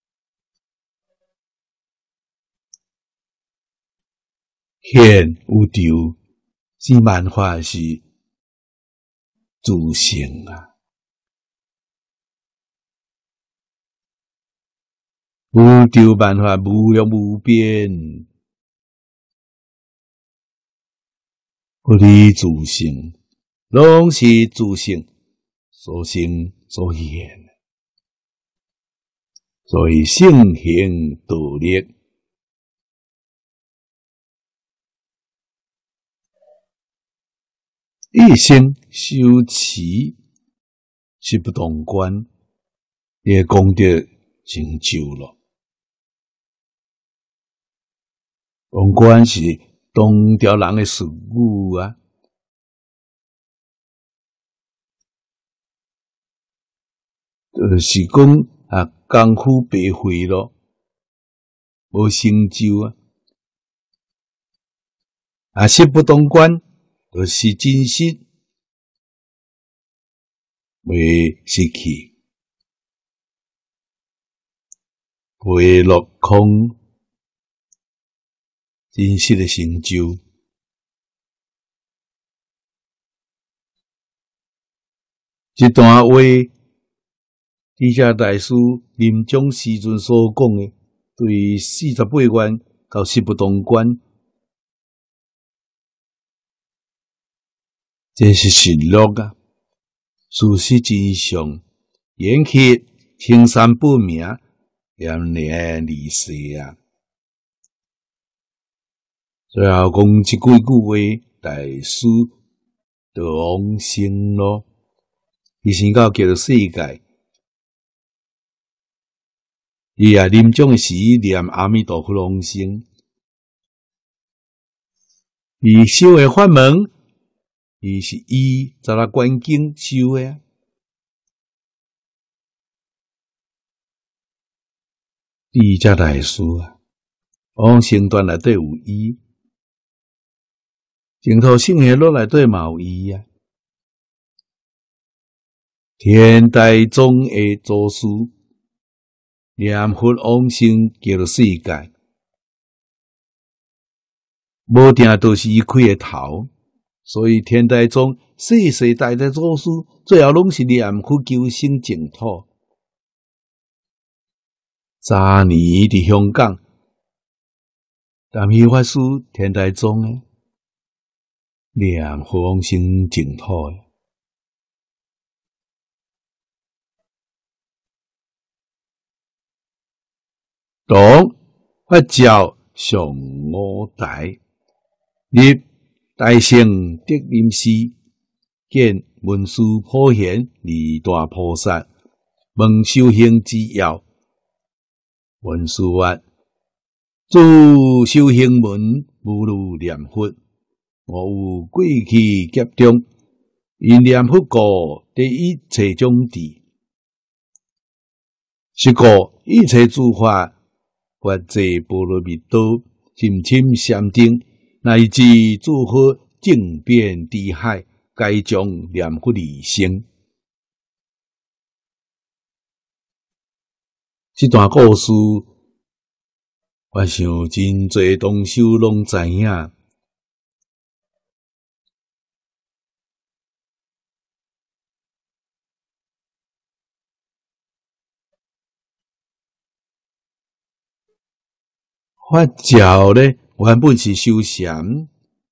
现有着，是万法是自性啊，有着万法无量无边，不离自性，拢是自性所生所现，所以性行道力。一生修持是不动观，你的功德成就了。 东关是东条人的术语啊，就是讲啊，功夫白费咯，无成就啊。啊，识不东关，就是真实未失去，未落空，真实的成就。这段话，地下大师临终时阵所讲的，对四十八愿到十不东关，这是实录啊，事实真相，言其青山不明，连年离世啊。最后讲一句句话，大师就往生咯，伊生到叫做世界。伊也临终的时念阿弥陀佛往生，伊修的法门，伊是依十六观经修的啊。地家大师啊，往生段内底有伊，净土圣贤录内底嘛有伊啊。天台宗的祖师念佛往生叫做世界，无定都是伊开的头，所以天台宗世世代代祖师最后拢是念佛求生净土。早年伫香港，南希法师天台宗的念佛往生净土的。当法教上五代，入大乘德林寺，见文殊普贤二大菩萨，问修行之要。文殊曰：诸修行门无如念佛，我有过去劫中，因念佛故得一切种智，是故一切诸法。法界波罗蜜多，深深禅定，乃至诸佛正遍地海，皆将念佛而生。这段故事，我想真侪同修拢知影。法教咧，原本是修禅，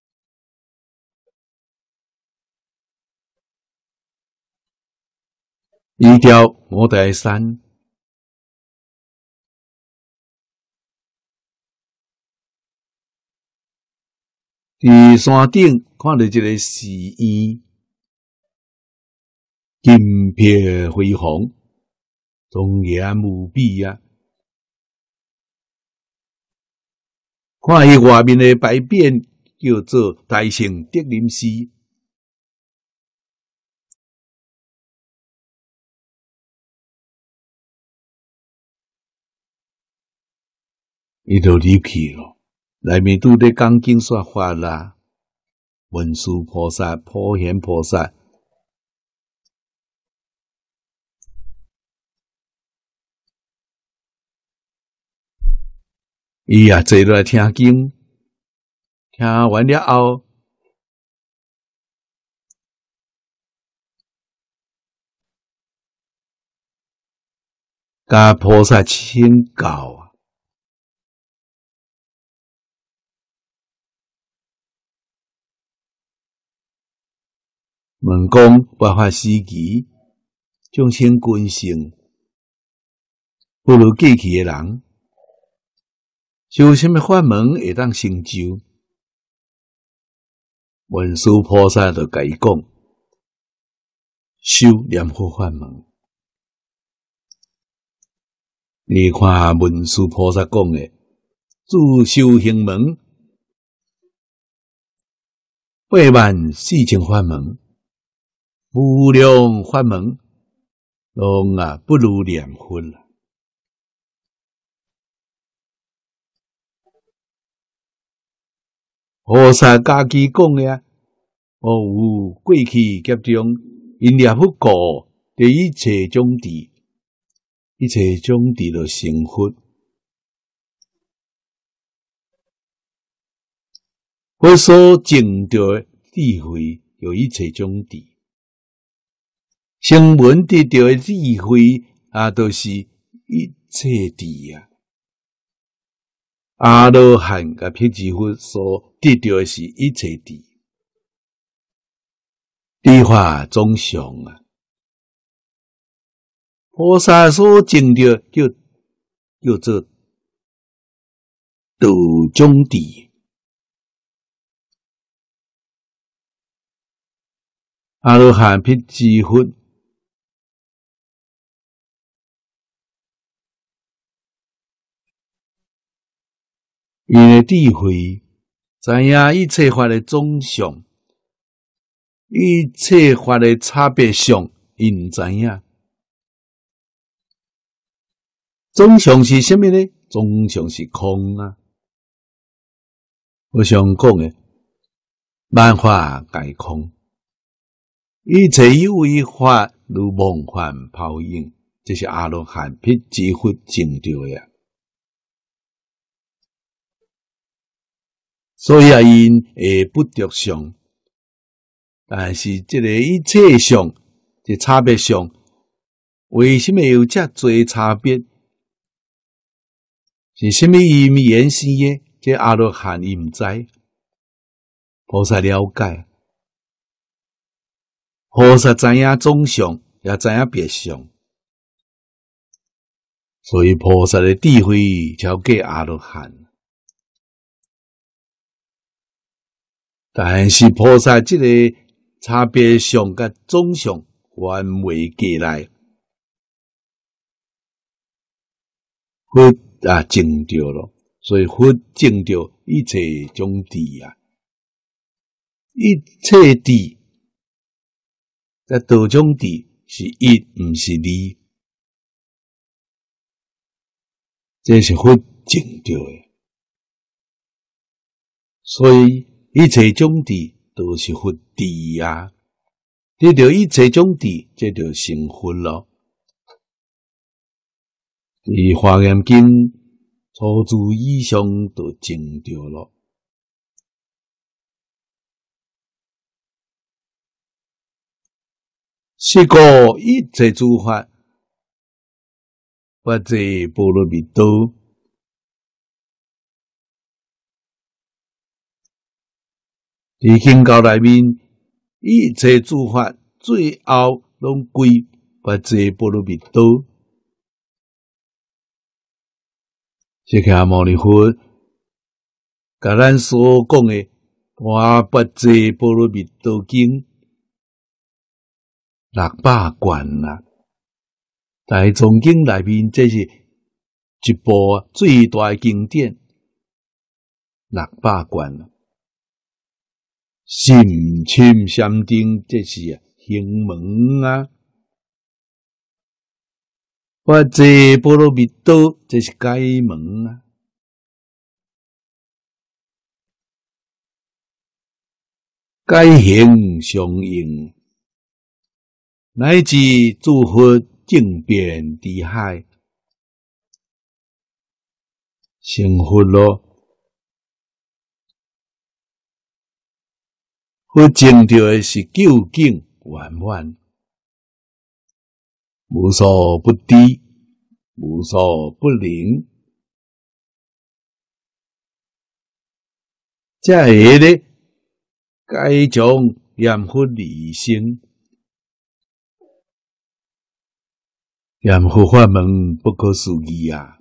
依条五台山，伫山顶看到一个寺院，金碧辉煌，庄严无比啊！看伊外面的牌匾叫做大乘德林寺，伊就入去咯。内面拄咧讲经说法啦，文殊菩萨、普贤菩萨，伊也坐落来听经，听完了后，甲菩萨请教啊。问讲办法时期，众生根性不如过去的人，修什么法门会当成就？文殊菩萨就甲伊讲，修念佛法门。你看文殊菩萨讲的，自修行门八万四千法门，无量法门，拢啊不如念佛啦。菩萨家己讲呀，我有过去劫中，因念佛故，第一切种智，一切种智就成佛。我所证到的智慧，有一切种智，声闻得到的智慧啊，都是一切智啊。阿罗汉甲辟支佛所得到的是一切智，智法总相啊。菩萨所证到叫叫做道种智。阿罗汉辟支佛，因的智慧知影一切法的总相，一切法的差别相，因毋知影。总相是什么呢？总相是空啊！我想讲的，万法皆空。一切有为法如梦幻泡影，这是阿罗汉辟支佛证到的。所以啊，因会不着相，但是这个一切相，这差别相，为什么有这多差别？是什么意味言示的？这阿罗汉伊毋知，菩萨了解。菩萨知影总相，也知影别相，所以菩萨的智慧超过阿罗汉。但是菩萨这个差别相甲总相还未过来，佛啊证到了，所以佛证到一切种智啊，一切智。在道种智是一，毋是二，这是佛证到的。所以一切种智都是佛智啊，得到一切种智，这就成佛咯。伫《华严经》初住以上都证到了。是故一切诸法，法者波罗蜜多。伫经教内面，一切诸法最后拢归法者波罗蜜多。释迦牟尼佛甲咱所讲的《大法者波罗蜜多经》。六百卷啦，大藏经内面这是一部最大的经典，六百卷啦。心深禅定，这是啊行门啊。法者波罗蜜多，这是解门啊。解行相应。乃至诸佛正遍地海，成佛咯。佛证到的是究竟圆满，无所不知，无所不能。才会咧解将念佛离生。念佛法门不可思议啊！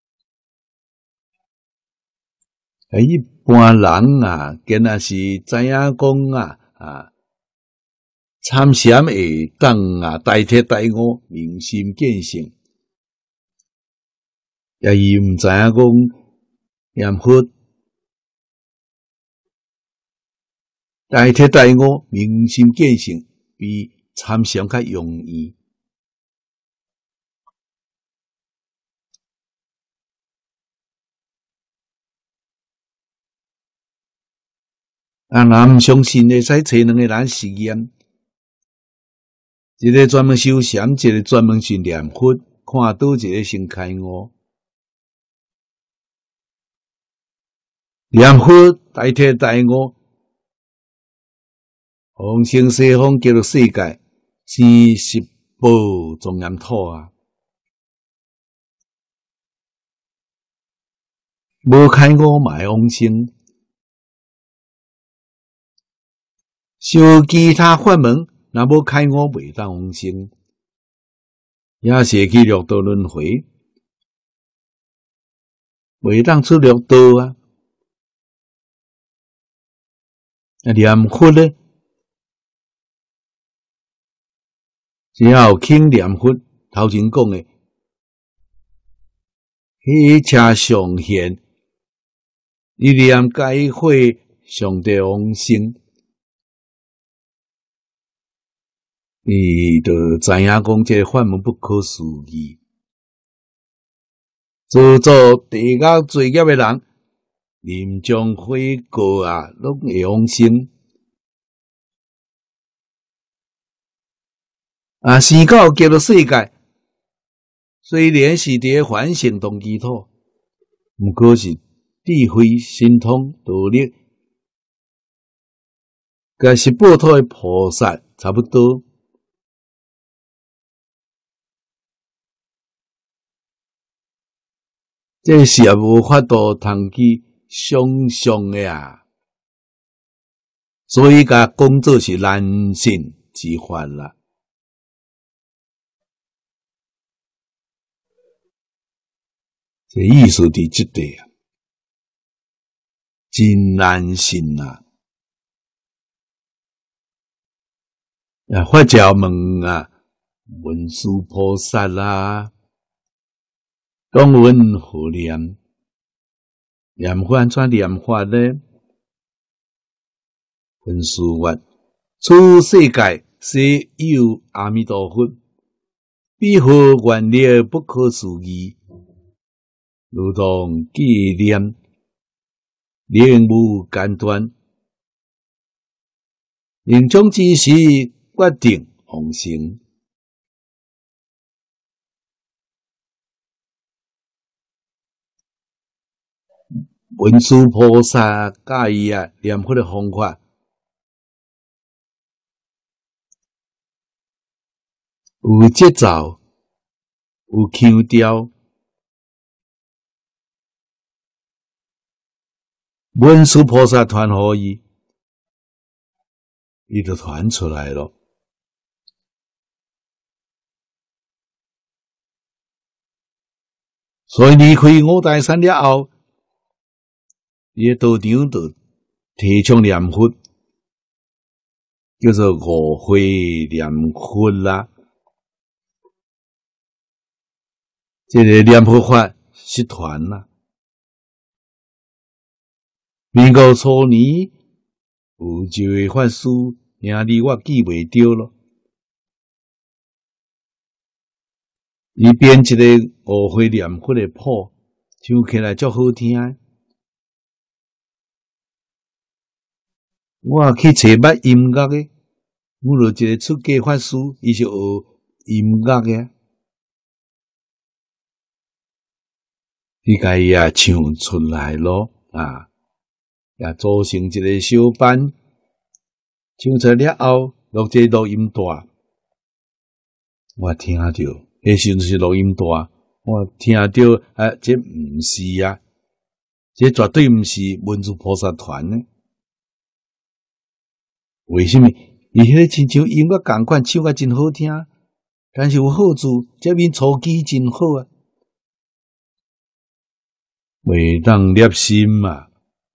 啊，一般人啊，竟然是知影讲啊啊，参禅会当啊，代替大我，明心见性，也伊毋知影讲念佛大体大我明心见性，比参详较容易。啊，若毋相信，会使找两个人实验，一个专门修禅，一个专门是念佛，看倒一个先开悟。念佛代替大悟，方成西方叫做世界，是十宝庄严土啊。无开悟嘛会往生，修其他法门，若无开悟袂当往生，也是去六道轮回，袂当出六道啊。啊，念佛咧，只要轻念佛，头前讲诶，彼车上现，一念解会上帝往生，你就知影讲这个法门不可思议。做做地狱罪业诶人，临终悔过啊，拢会往生。啊，生到叫做世界，虽然是伫凡圣同居土，毋过是智慧神通道力，甲十报土诶菩萨差不多。这是也无法度通去想象的啊，所以甲讲做是难信之法啦。这意思伫即地啊，真难信啊！啊，佛教问啊，文殊菩萨啦。讲阮何念？念法安怎念法呢？文殊曰：此世界虽有阿弥陀佛，彼何愿力不可思议，如同纪念，令无间断，临终之时决定往生。文殊菩萨教伊啊念佛的方法，有节奏，有腔调。文殊菩萨传互伊，伊就传出来了。所以离开五台山了后，伊道场就提倡念佛，叫做五会念佛啦。这个念佛法失传啦。民国初年，有一位法师名字我记袂着咯，伊编一个五会念佛的谱，唱起来足好听。我去找捌音乐的，我就一个出家法师，伊是学音乐的，伊甲伊也唱出来咯啊，也组成一个小班，唱出来了后，录这录音带，我听着，迄时阵是录音带，我听着啊，这毋是啊，这绝对毋是文殊菩萨传的。为什么？伊迄个亲像音乐共款，唱甲真好听，但是有好处，这面初期真好啊，袂当摄心嘛。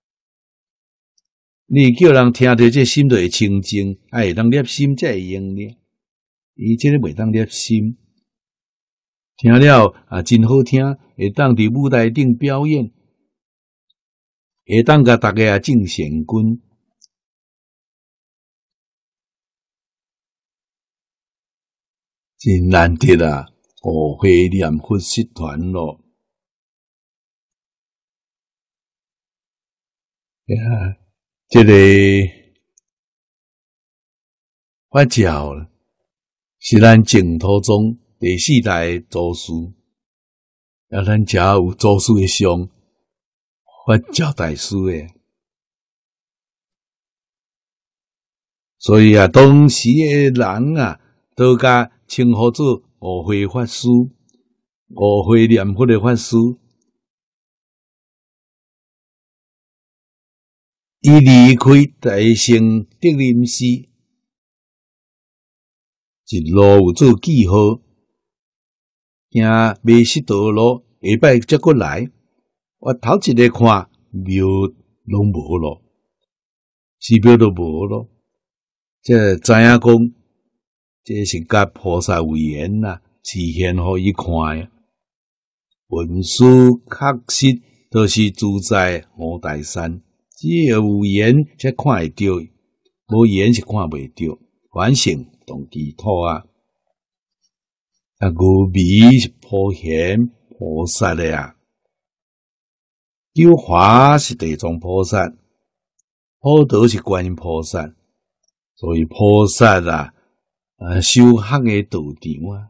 你叫人听到这心就会清净，啊会当摄心才会用呢。伊这个袂当摄心，听了啊真好听，会当伫舞台顶表演，会当甲大家啊敬善君。 真难得啊！误会念佛失传咯。呀，这个佛教是咱净土宗第四代祖师，啊，咱遮有祖师的像，佛教大师诶。所以啊，当时诶人啊，都甲称呼做误会法师、误会念佛的法师。伊离开大乘德林寺，一路有做记号，行未识道路，下摆才过来。我头一个看庙拢无咯，寺庙都无咯，这知影讲，这是甲菩萨有缘呐，示现互伊看诶。文殊确实都是住在五台山。只要有缘才看会到，无缘是看袂到。反性同其土啊，啊，无味是普贤菩萨的啊，九华是地藏菩萨，普陀是观音菩萨，所以菩萨啊，啊，修学的道场啊。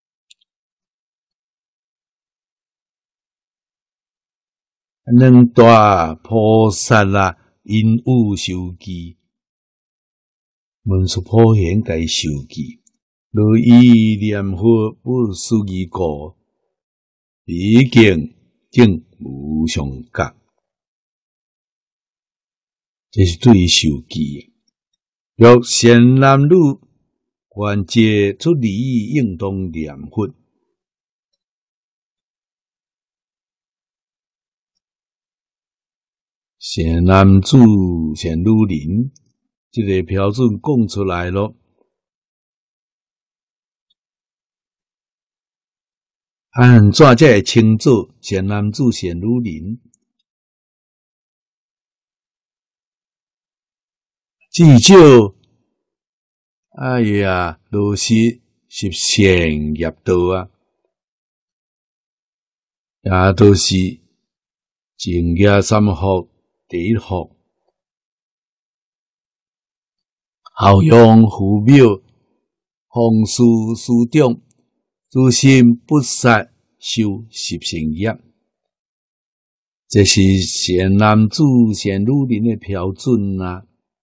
两大菩萨啦，因有受记，文殊普贤该受记，如意念佛不思议故，毕竟竟无上觉。这是对受记。若善男女，愿皆出离应当念佛。善男子、善女人，这个标准讲出来咯。按怎才会称作善男子、善女人？至少，哎呀，都是是善业道啊，也都是净业三福。第一福，孝养父母，奉事师长，诸心不杀，修十善业。这是善男子、善女人的标准啊！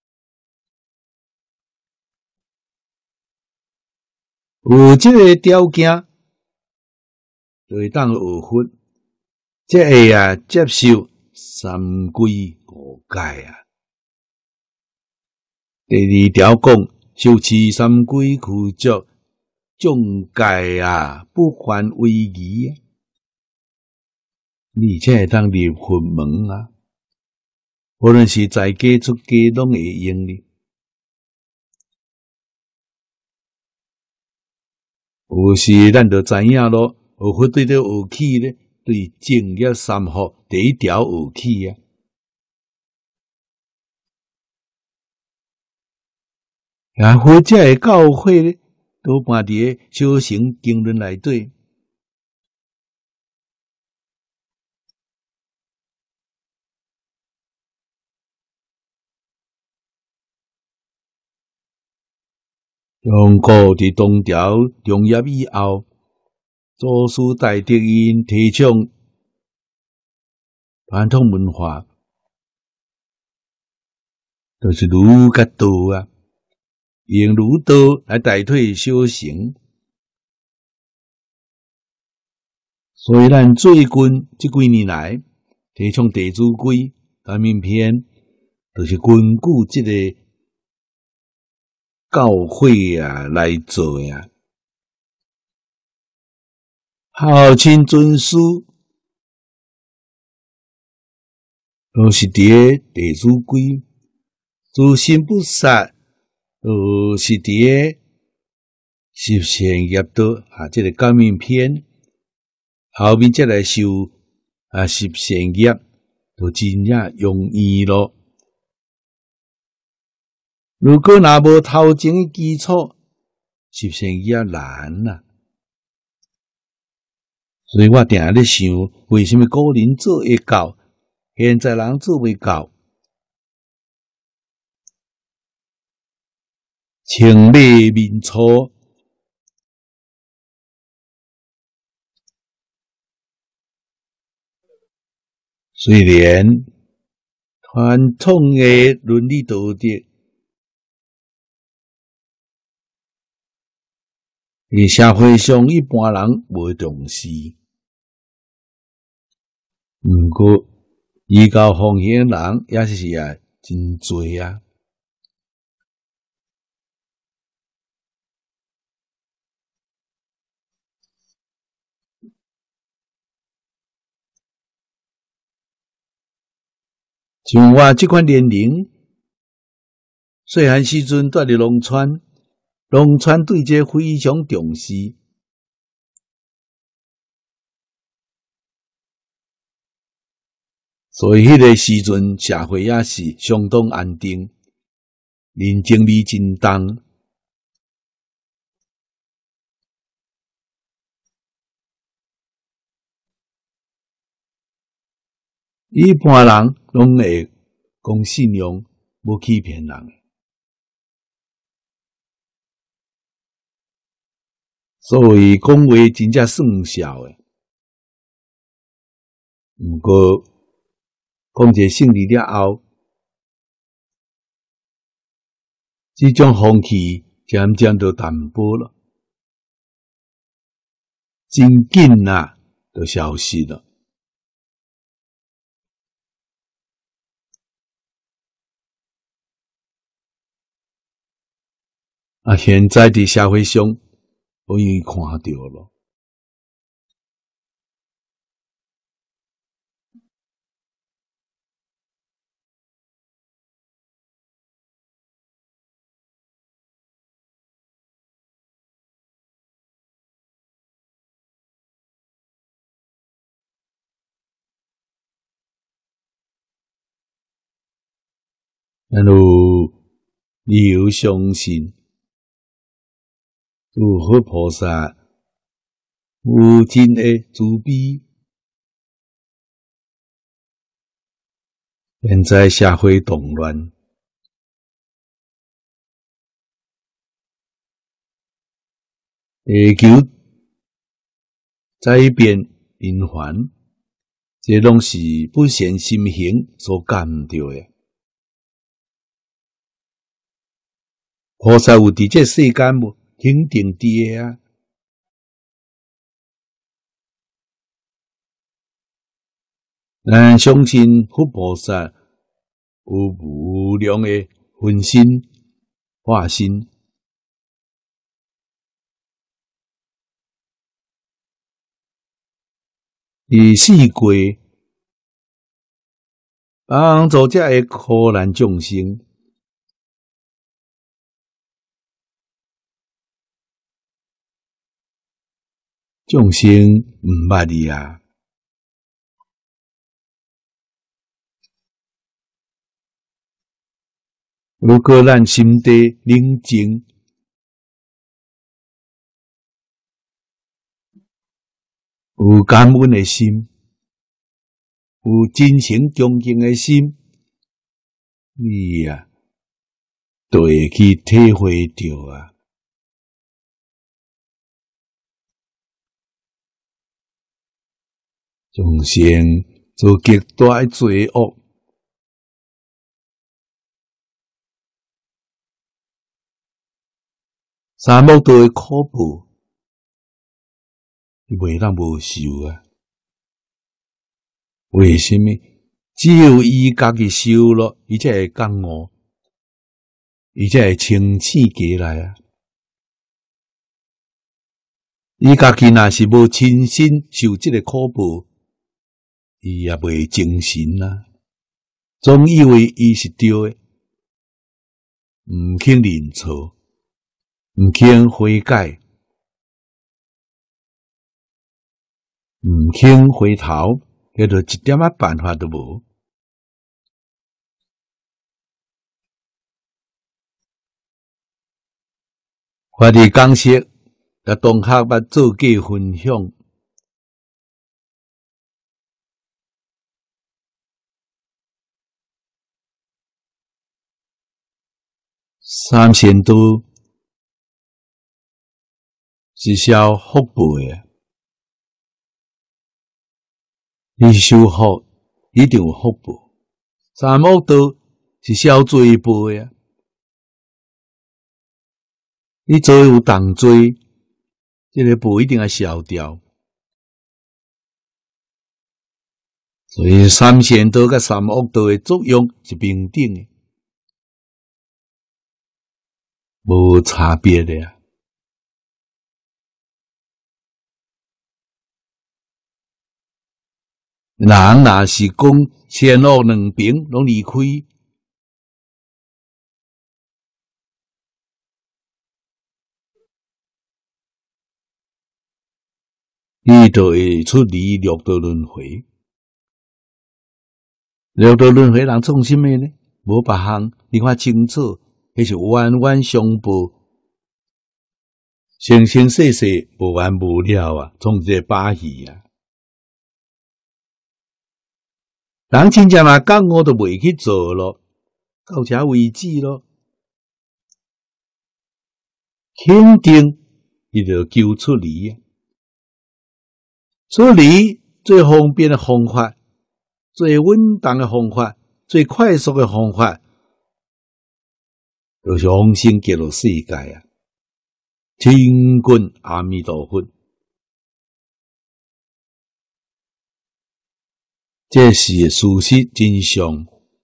有这个条件，就会当学佛，才会啊接受三归五戒啊。第二条讲，修持三归苦足，众戒啊，不犯违仪啊。你才会当入佛门啊！无论是在家出家，拢会用哩。有时咱就知影咯，学佛对着学起咧，对正业三福第一条学起啊。啊，佛教的教诲咧，都办伫个小乘经论内底。中国伫唐朝中叶以后，祖师大德因提倡传统文化，就是儒甲道啊，用儒道来代替小乘。所以咱最近这几年来提倡《弟子规》《感应篇》，就是根据这个教诲啊来做呀。孝亲尊师，都是伫个《弟子规》，诸心不杀，都是伫个十善业道啊，这个感应篇。后面再来修啊十善业，就真正容易咯。如果若无头前的基础， 实现也难啦、啊。所以我定咧想，为什么古人做会到，现在人做未到？情理民初，虽然传统的伦理道德，伫社会上一般人无重视，毋过依教奉行的人也是啊真多啊。像我这款年龄，细汉时阵住伫农村，农村对这非常重视。所以迄个时阵社会也是相当安定，人情味真重。一般人拢会讲信用，无欺骗人。所以讲话真正算数诶。毋过讲一个胜利了后，这种风气渐渐就淡薄了，真紧啊，就消失了。啊，现在伫社会上，我容易看到了。然后你要相信，诸佛菩萨有真的慈悲。现在社会动乱，地球灾变频繁，这拢是不善心行所感到的。菩萨有伫这世间无肯定伫的啊。咱相信佛菩萨有无量的分身化身，伫四界帮助这个苦难众生。众生毋捌你啊！如果咱心地冷静，有感恩的心，有真诚恭敬的心，你啊，就会去体会到啊。众生做极大的罪恶，三恶道的苦报，伊袂当无受啊。为什么？只有伊家己受了，伊才会觉悟，伊才会清醒过来啊。伊家己若是无亲身受这个苦报，伊也袂精神啊，总以为伊是对的，毋肯认错，毋肯悔改，毋肯回头，叫做一点仔办法都无。 法律讲释，甲同学捌做过分享。三仙道是消福报啊！你修福一定有福报。三恶道是消罪报啊！你做有重罪，这个报一定要消掉。所以三仙道甲三恶道的作用是平等的。无差别的啊！人若是讲善恶两边拢离开，伊就会出离六道轮回。六道轮回人创什么呢？无别项，你看清楚。迄是冤冤相报，生生世世无完无了啊！从这个把戏啊，人真正若觉悟都袂去做咯，到这为止咯。肯定伊就求出离啊！出离最方便的方法，最稳当的方法，最快速的方法。就是往生极乐世界啊！亲近阿弥陀佛，这是事实真相。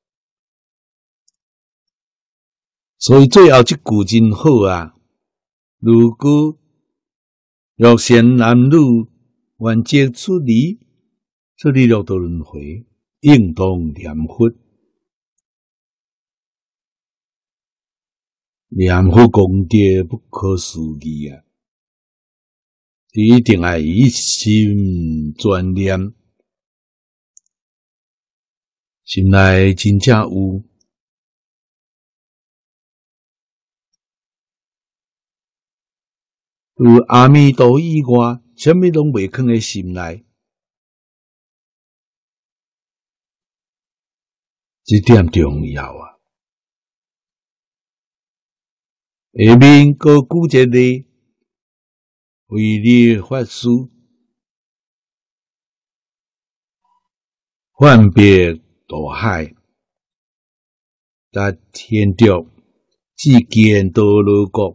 所以最后一句真好啊！如果若善男女愿即出离，出离六道轮回，应当念佛。念佛功德不可思议啊！一定要一心专念，心内真正有。除阿弥陀以外，什么拢袂囥在心内，这点重要啊！下面搁举一例，为你法师幻别大海，在天竺至见多罗国，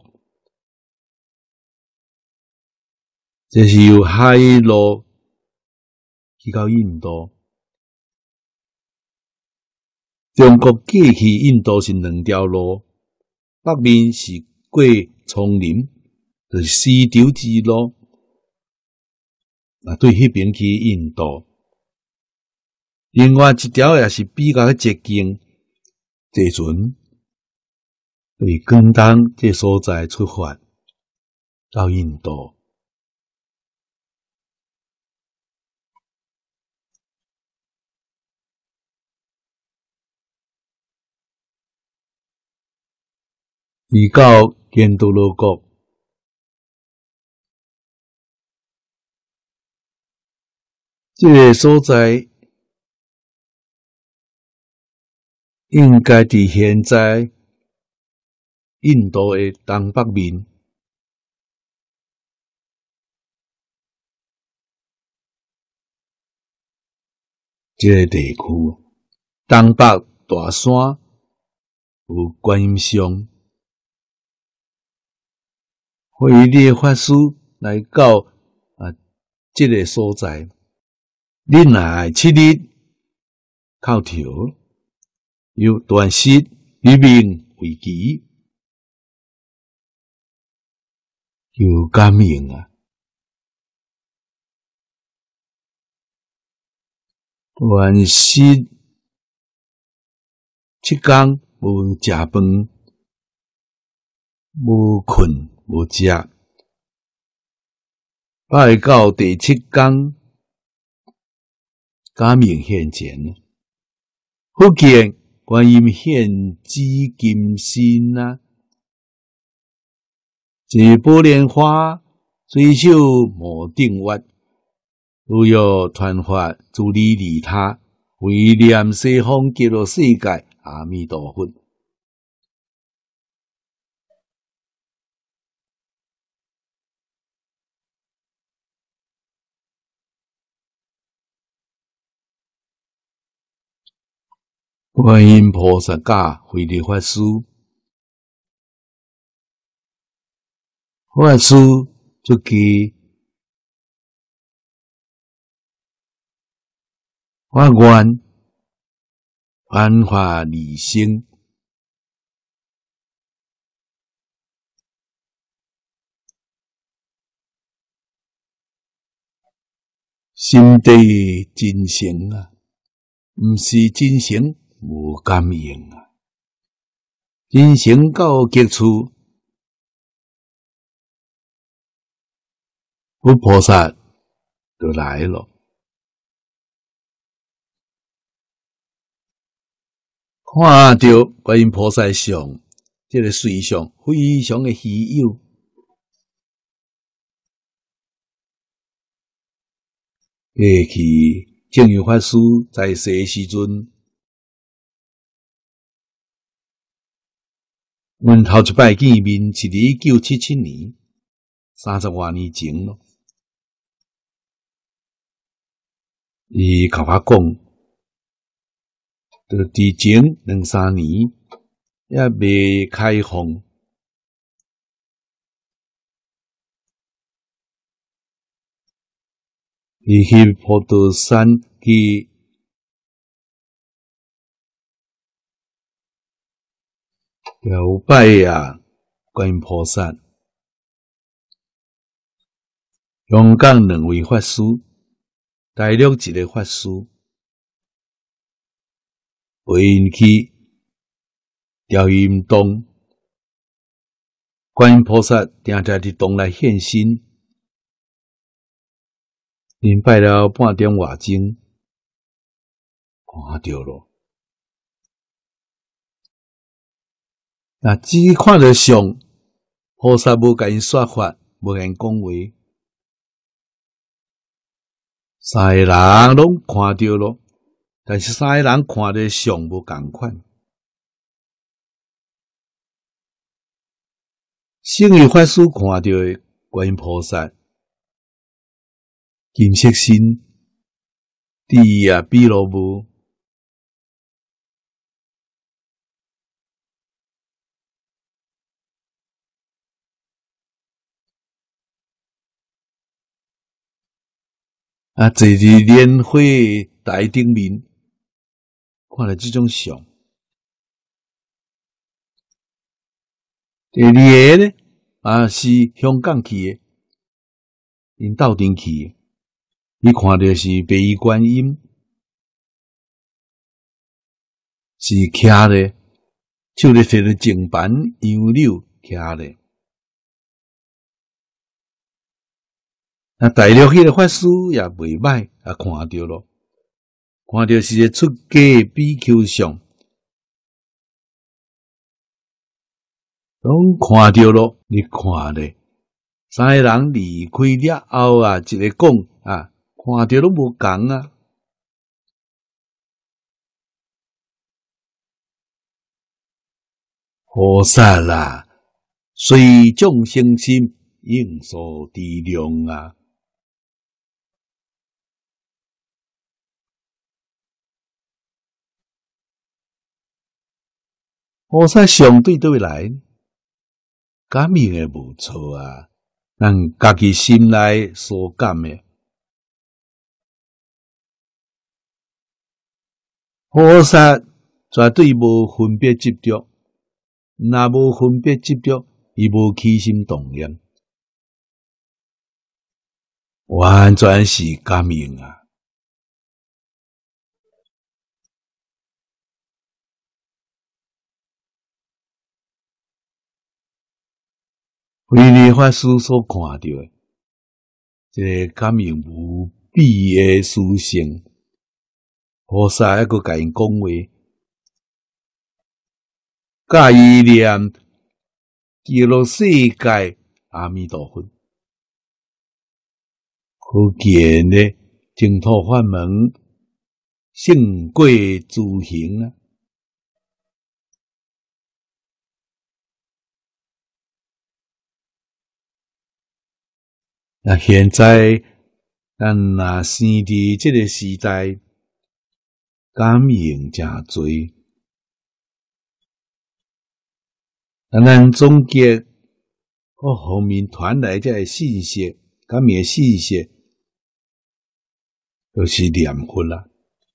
这是由海路去到印度。中国过去印度是两条路。北面是过丛林，就是丝绸之路，啊，对迄边去印度。另外一条也是比较接近，坐船对广东这所在出发到印度。伊到见多罗国，这个所在应该伫现在印度的东北面。这个地区，东北大山有观音像。慧理法师来到啊，这个所在，你若七日叩头，有断食、立命为期，有感应啊！断食七天无食饭，无困。无食，拜到第七天，感应现前，福建观音现紫金身啊！ 一宝莲花，水手无定月，如有传法助利利他，为念西方极乐世界阿弥陀佛。观音菩萨教慧律法师，法师就记法愿幻化离生，心地真诚啊，毋是真诚无感应啊，真诚到极处，佛菩萨就来了。看到观音菩萨像，这个水相非常的稀有。过去正有法师在世的时阵，阮头一摆见面是伫一九七七年，三十多年前咯。伊甲我讲。就之前两三年也未开放，伊去普陀山去朝拜啊观音菩萨，香港两位法师，大陆一个法师。陪因去调音洞，观音菩萨定定伫洞内现身，因拜了半点外钟，看到咯。那只看到相，菩萨无甲因说法，无甲因讲话，三个人拢看到咯。但是三个人看的相无共款，圣有法师看到的观音菩萨，金色身，地啊比罗无，啊坐伫莲花台顶面。看了这种相，第二个呢，啊是香港去的，因斗阵去的，伊看到是白衣观音，是徛咧，手咧摕咧净盘杨柳徛咧。那大陆迄个法师也袂歹，也看到咯。看到是个出家比丘像，拢看到咯。你看咧，三个人离开了后啊，一个讲啊，看到拢无共啊。菩萨啦，随众生心，应所知量啊。菩萨相对倒来，感应诶无错啊，咱家己心内所感诶。菩萨绝对无分别执着，若无分别执着，伊无起心动念，完全是感应啊。慧律法师所看到的，这个感应无比的殊胜，菩萨还阁甲因讲话，甲伊念极乐世界阿弥陀佛。可见呢，净土法门胜过诸行啊！那现在咱若生伫这个时代，感应真多。咱咱总结各方面传来这个信息，感应信息，就是念佛啦。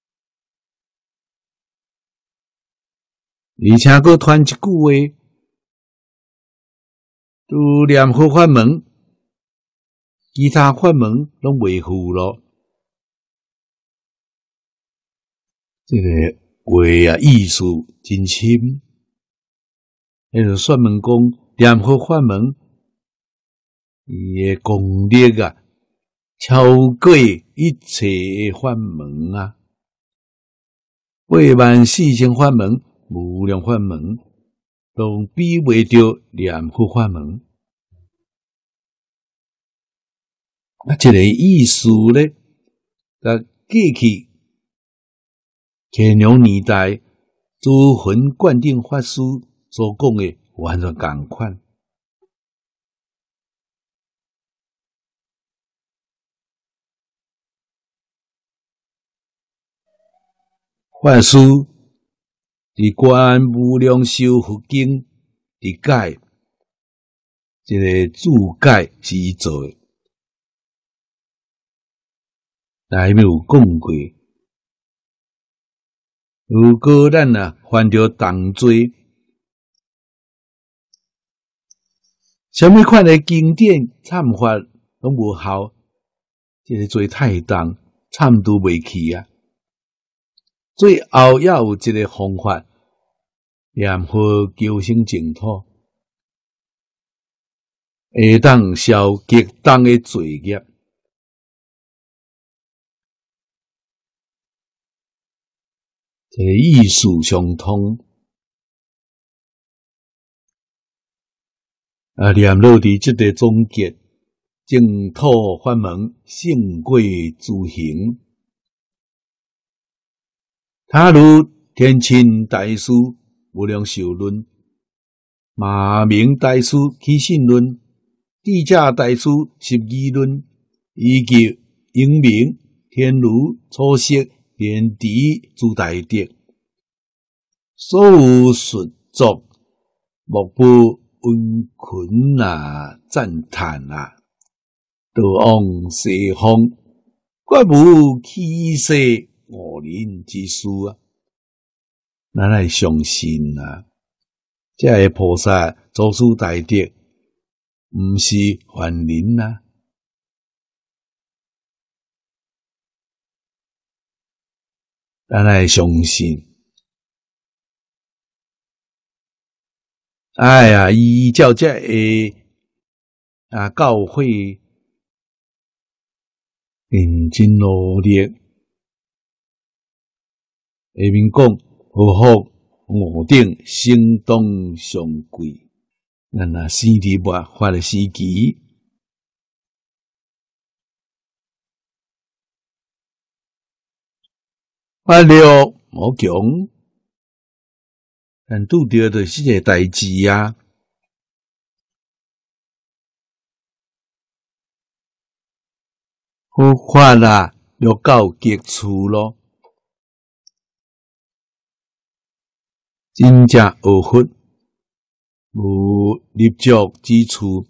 而且佫传一句话，拄念佛法门，其他法门拢袂赴咯。这个话啊，意思真深。迄就说明讲，念佛法门伊诶功力啊，超过一切诶法门啊。八万四千法门、无量法门，都比袂着念佛法门。啊，这个意思咧，甲过去乾隆年代祖魂灌顶法师所讲的完全同款。法师伫《观无量寿佛经》伫解，这个注解是伊做的，内面有讲过，如果咱啊犯着重罪，什么款的经典忏法拢无效，这个罪太重，忏拄袂去啊。最后也有一个方法，念佛求生净土，会当消极重的罪业。这个意思相通。啊，念落伫即个总结，净土法门胜过诸行。他如天亲大师无量寿论、马明大师起信论、地价大师十二论，以及英明、天如、初释、莲池诸大德，所有述作，莫不温群啊赞叹啊，道往西方，绝无起世误人之事啊！咱来相信啊，这个菩萨祖师大德，毋是凡人啊。咱来相信。哎呀，依照这个啊教诲认真努力，下面讲好好我定行动上贵，咱啊生伫末法的时期，法律无强，但拄着就是这个代志啊。好法啦，要到极处咯。真正学佛无立足之处，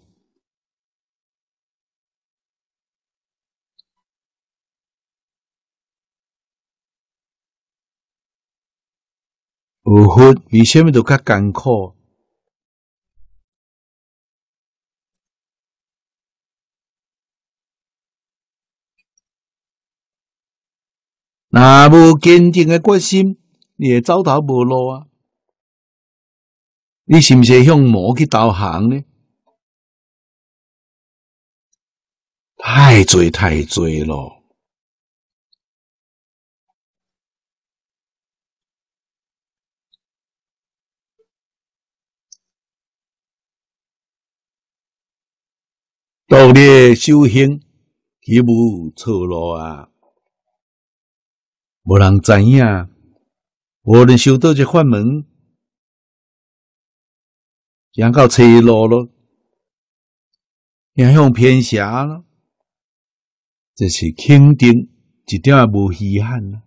学佛比什么都较艰苦。若无坚定的决心，你会走投无路啊！你是毋是向魔去导航呢？太多太多咯！ 独立修行，去无错路啊！无人知影，无论修倒这法门，行到车路咯，行向偏狭咯，这是肯定一点也无稀罕啦。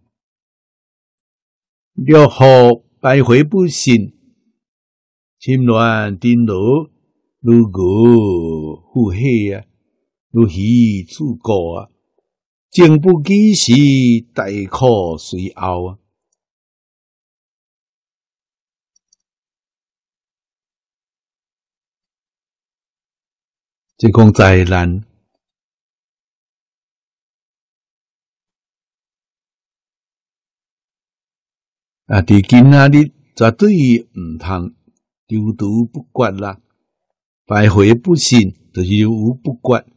若何败回不信，侵乱颠倒，如果负气啊，如喜出国啊，正不及时，大可随后啊。即讲灾难啊！伫今仔日绝对毋通丢毒不决啦，败回不信，就是有不决。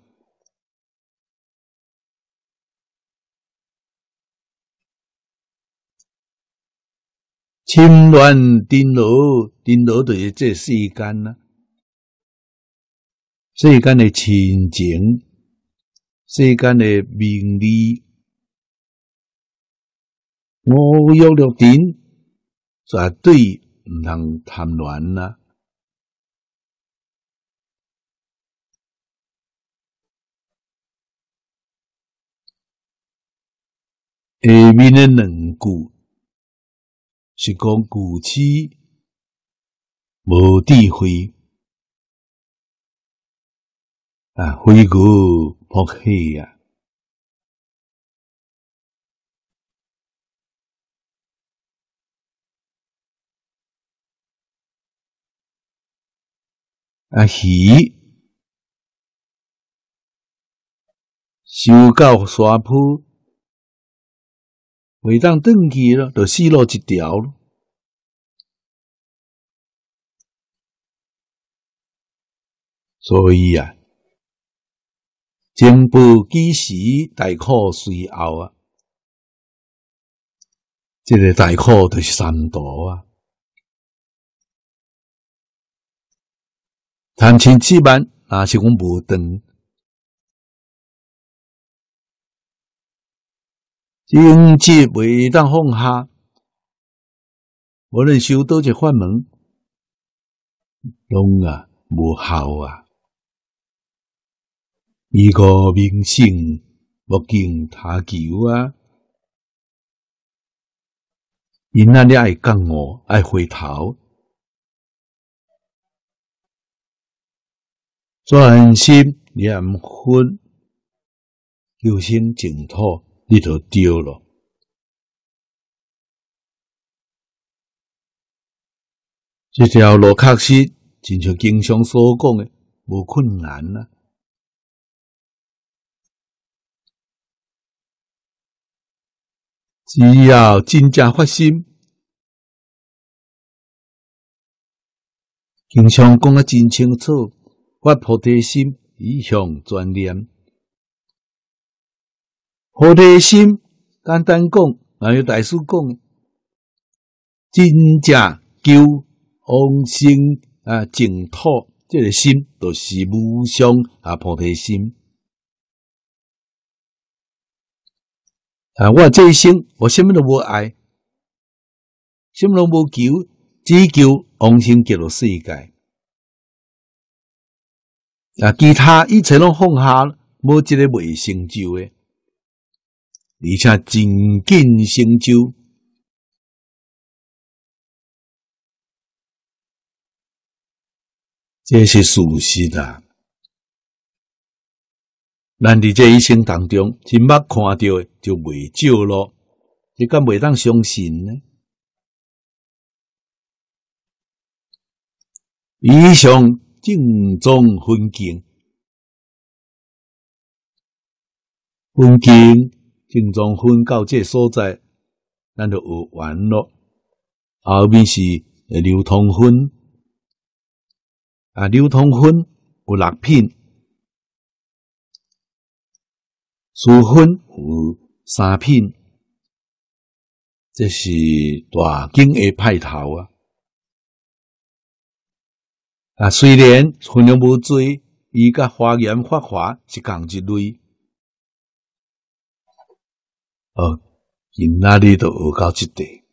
侵乱颠倒，颠倒就是这世间啦。世间的亲情，世间的名利，五欲六尘，绝对毋通贪恋啦。下面的两句是讲故痴无智慧。啊，非古不气啊！啊，鱼收到沙坡，袂当转去咯，就死路一条咯。所以啊。正不及时，大可随后啊！这个大可就是三毒啊！贪嗔痴慢，若是讲无断，正直袂当放下，无论修倒一法门，拢啊无效啊！以个名声，莫敬他求啊！因那你爱讲我，爱回头，专心念佛，求生净土，你就对了。这条路确实，亲像经常所讲的，无困难啊。只要真正发心，经常讲啊真清楚，发菩提心，以向专念。菩提心简单讲，也有大师讲，真正求往生啊净土，这个心就是无上啊菩提心。啊！我这一生，我什么都无爱，什么都无求，只求往生极乐世界。啊，其他一切拢放下，无一个未成就的，而且真紧成就。这是事实啊！咱伫这一生当中，真捌看到的就袂少咯，你敢袂当相信呢？以上正宗分经，分经正宗分到这所在，咱就学完咯。后面是流通分，啊，流通分有六品。书分有三品，这是大经的派头啊！啊，虽然分量无多， 伊甲华严法华是共一类。哦，今仔日就学到即块。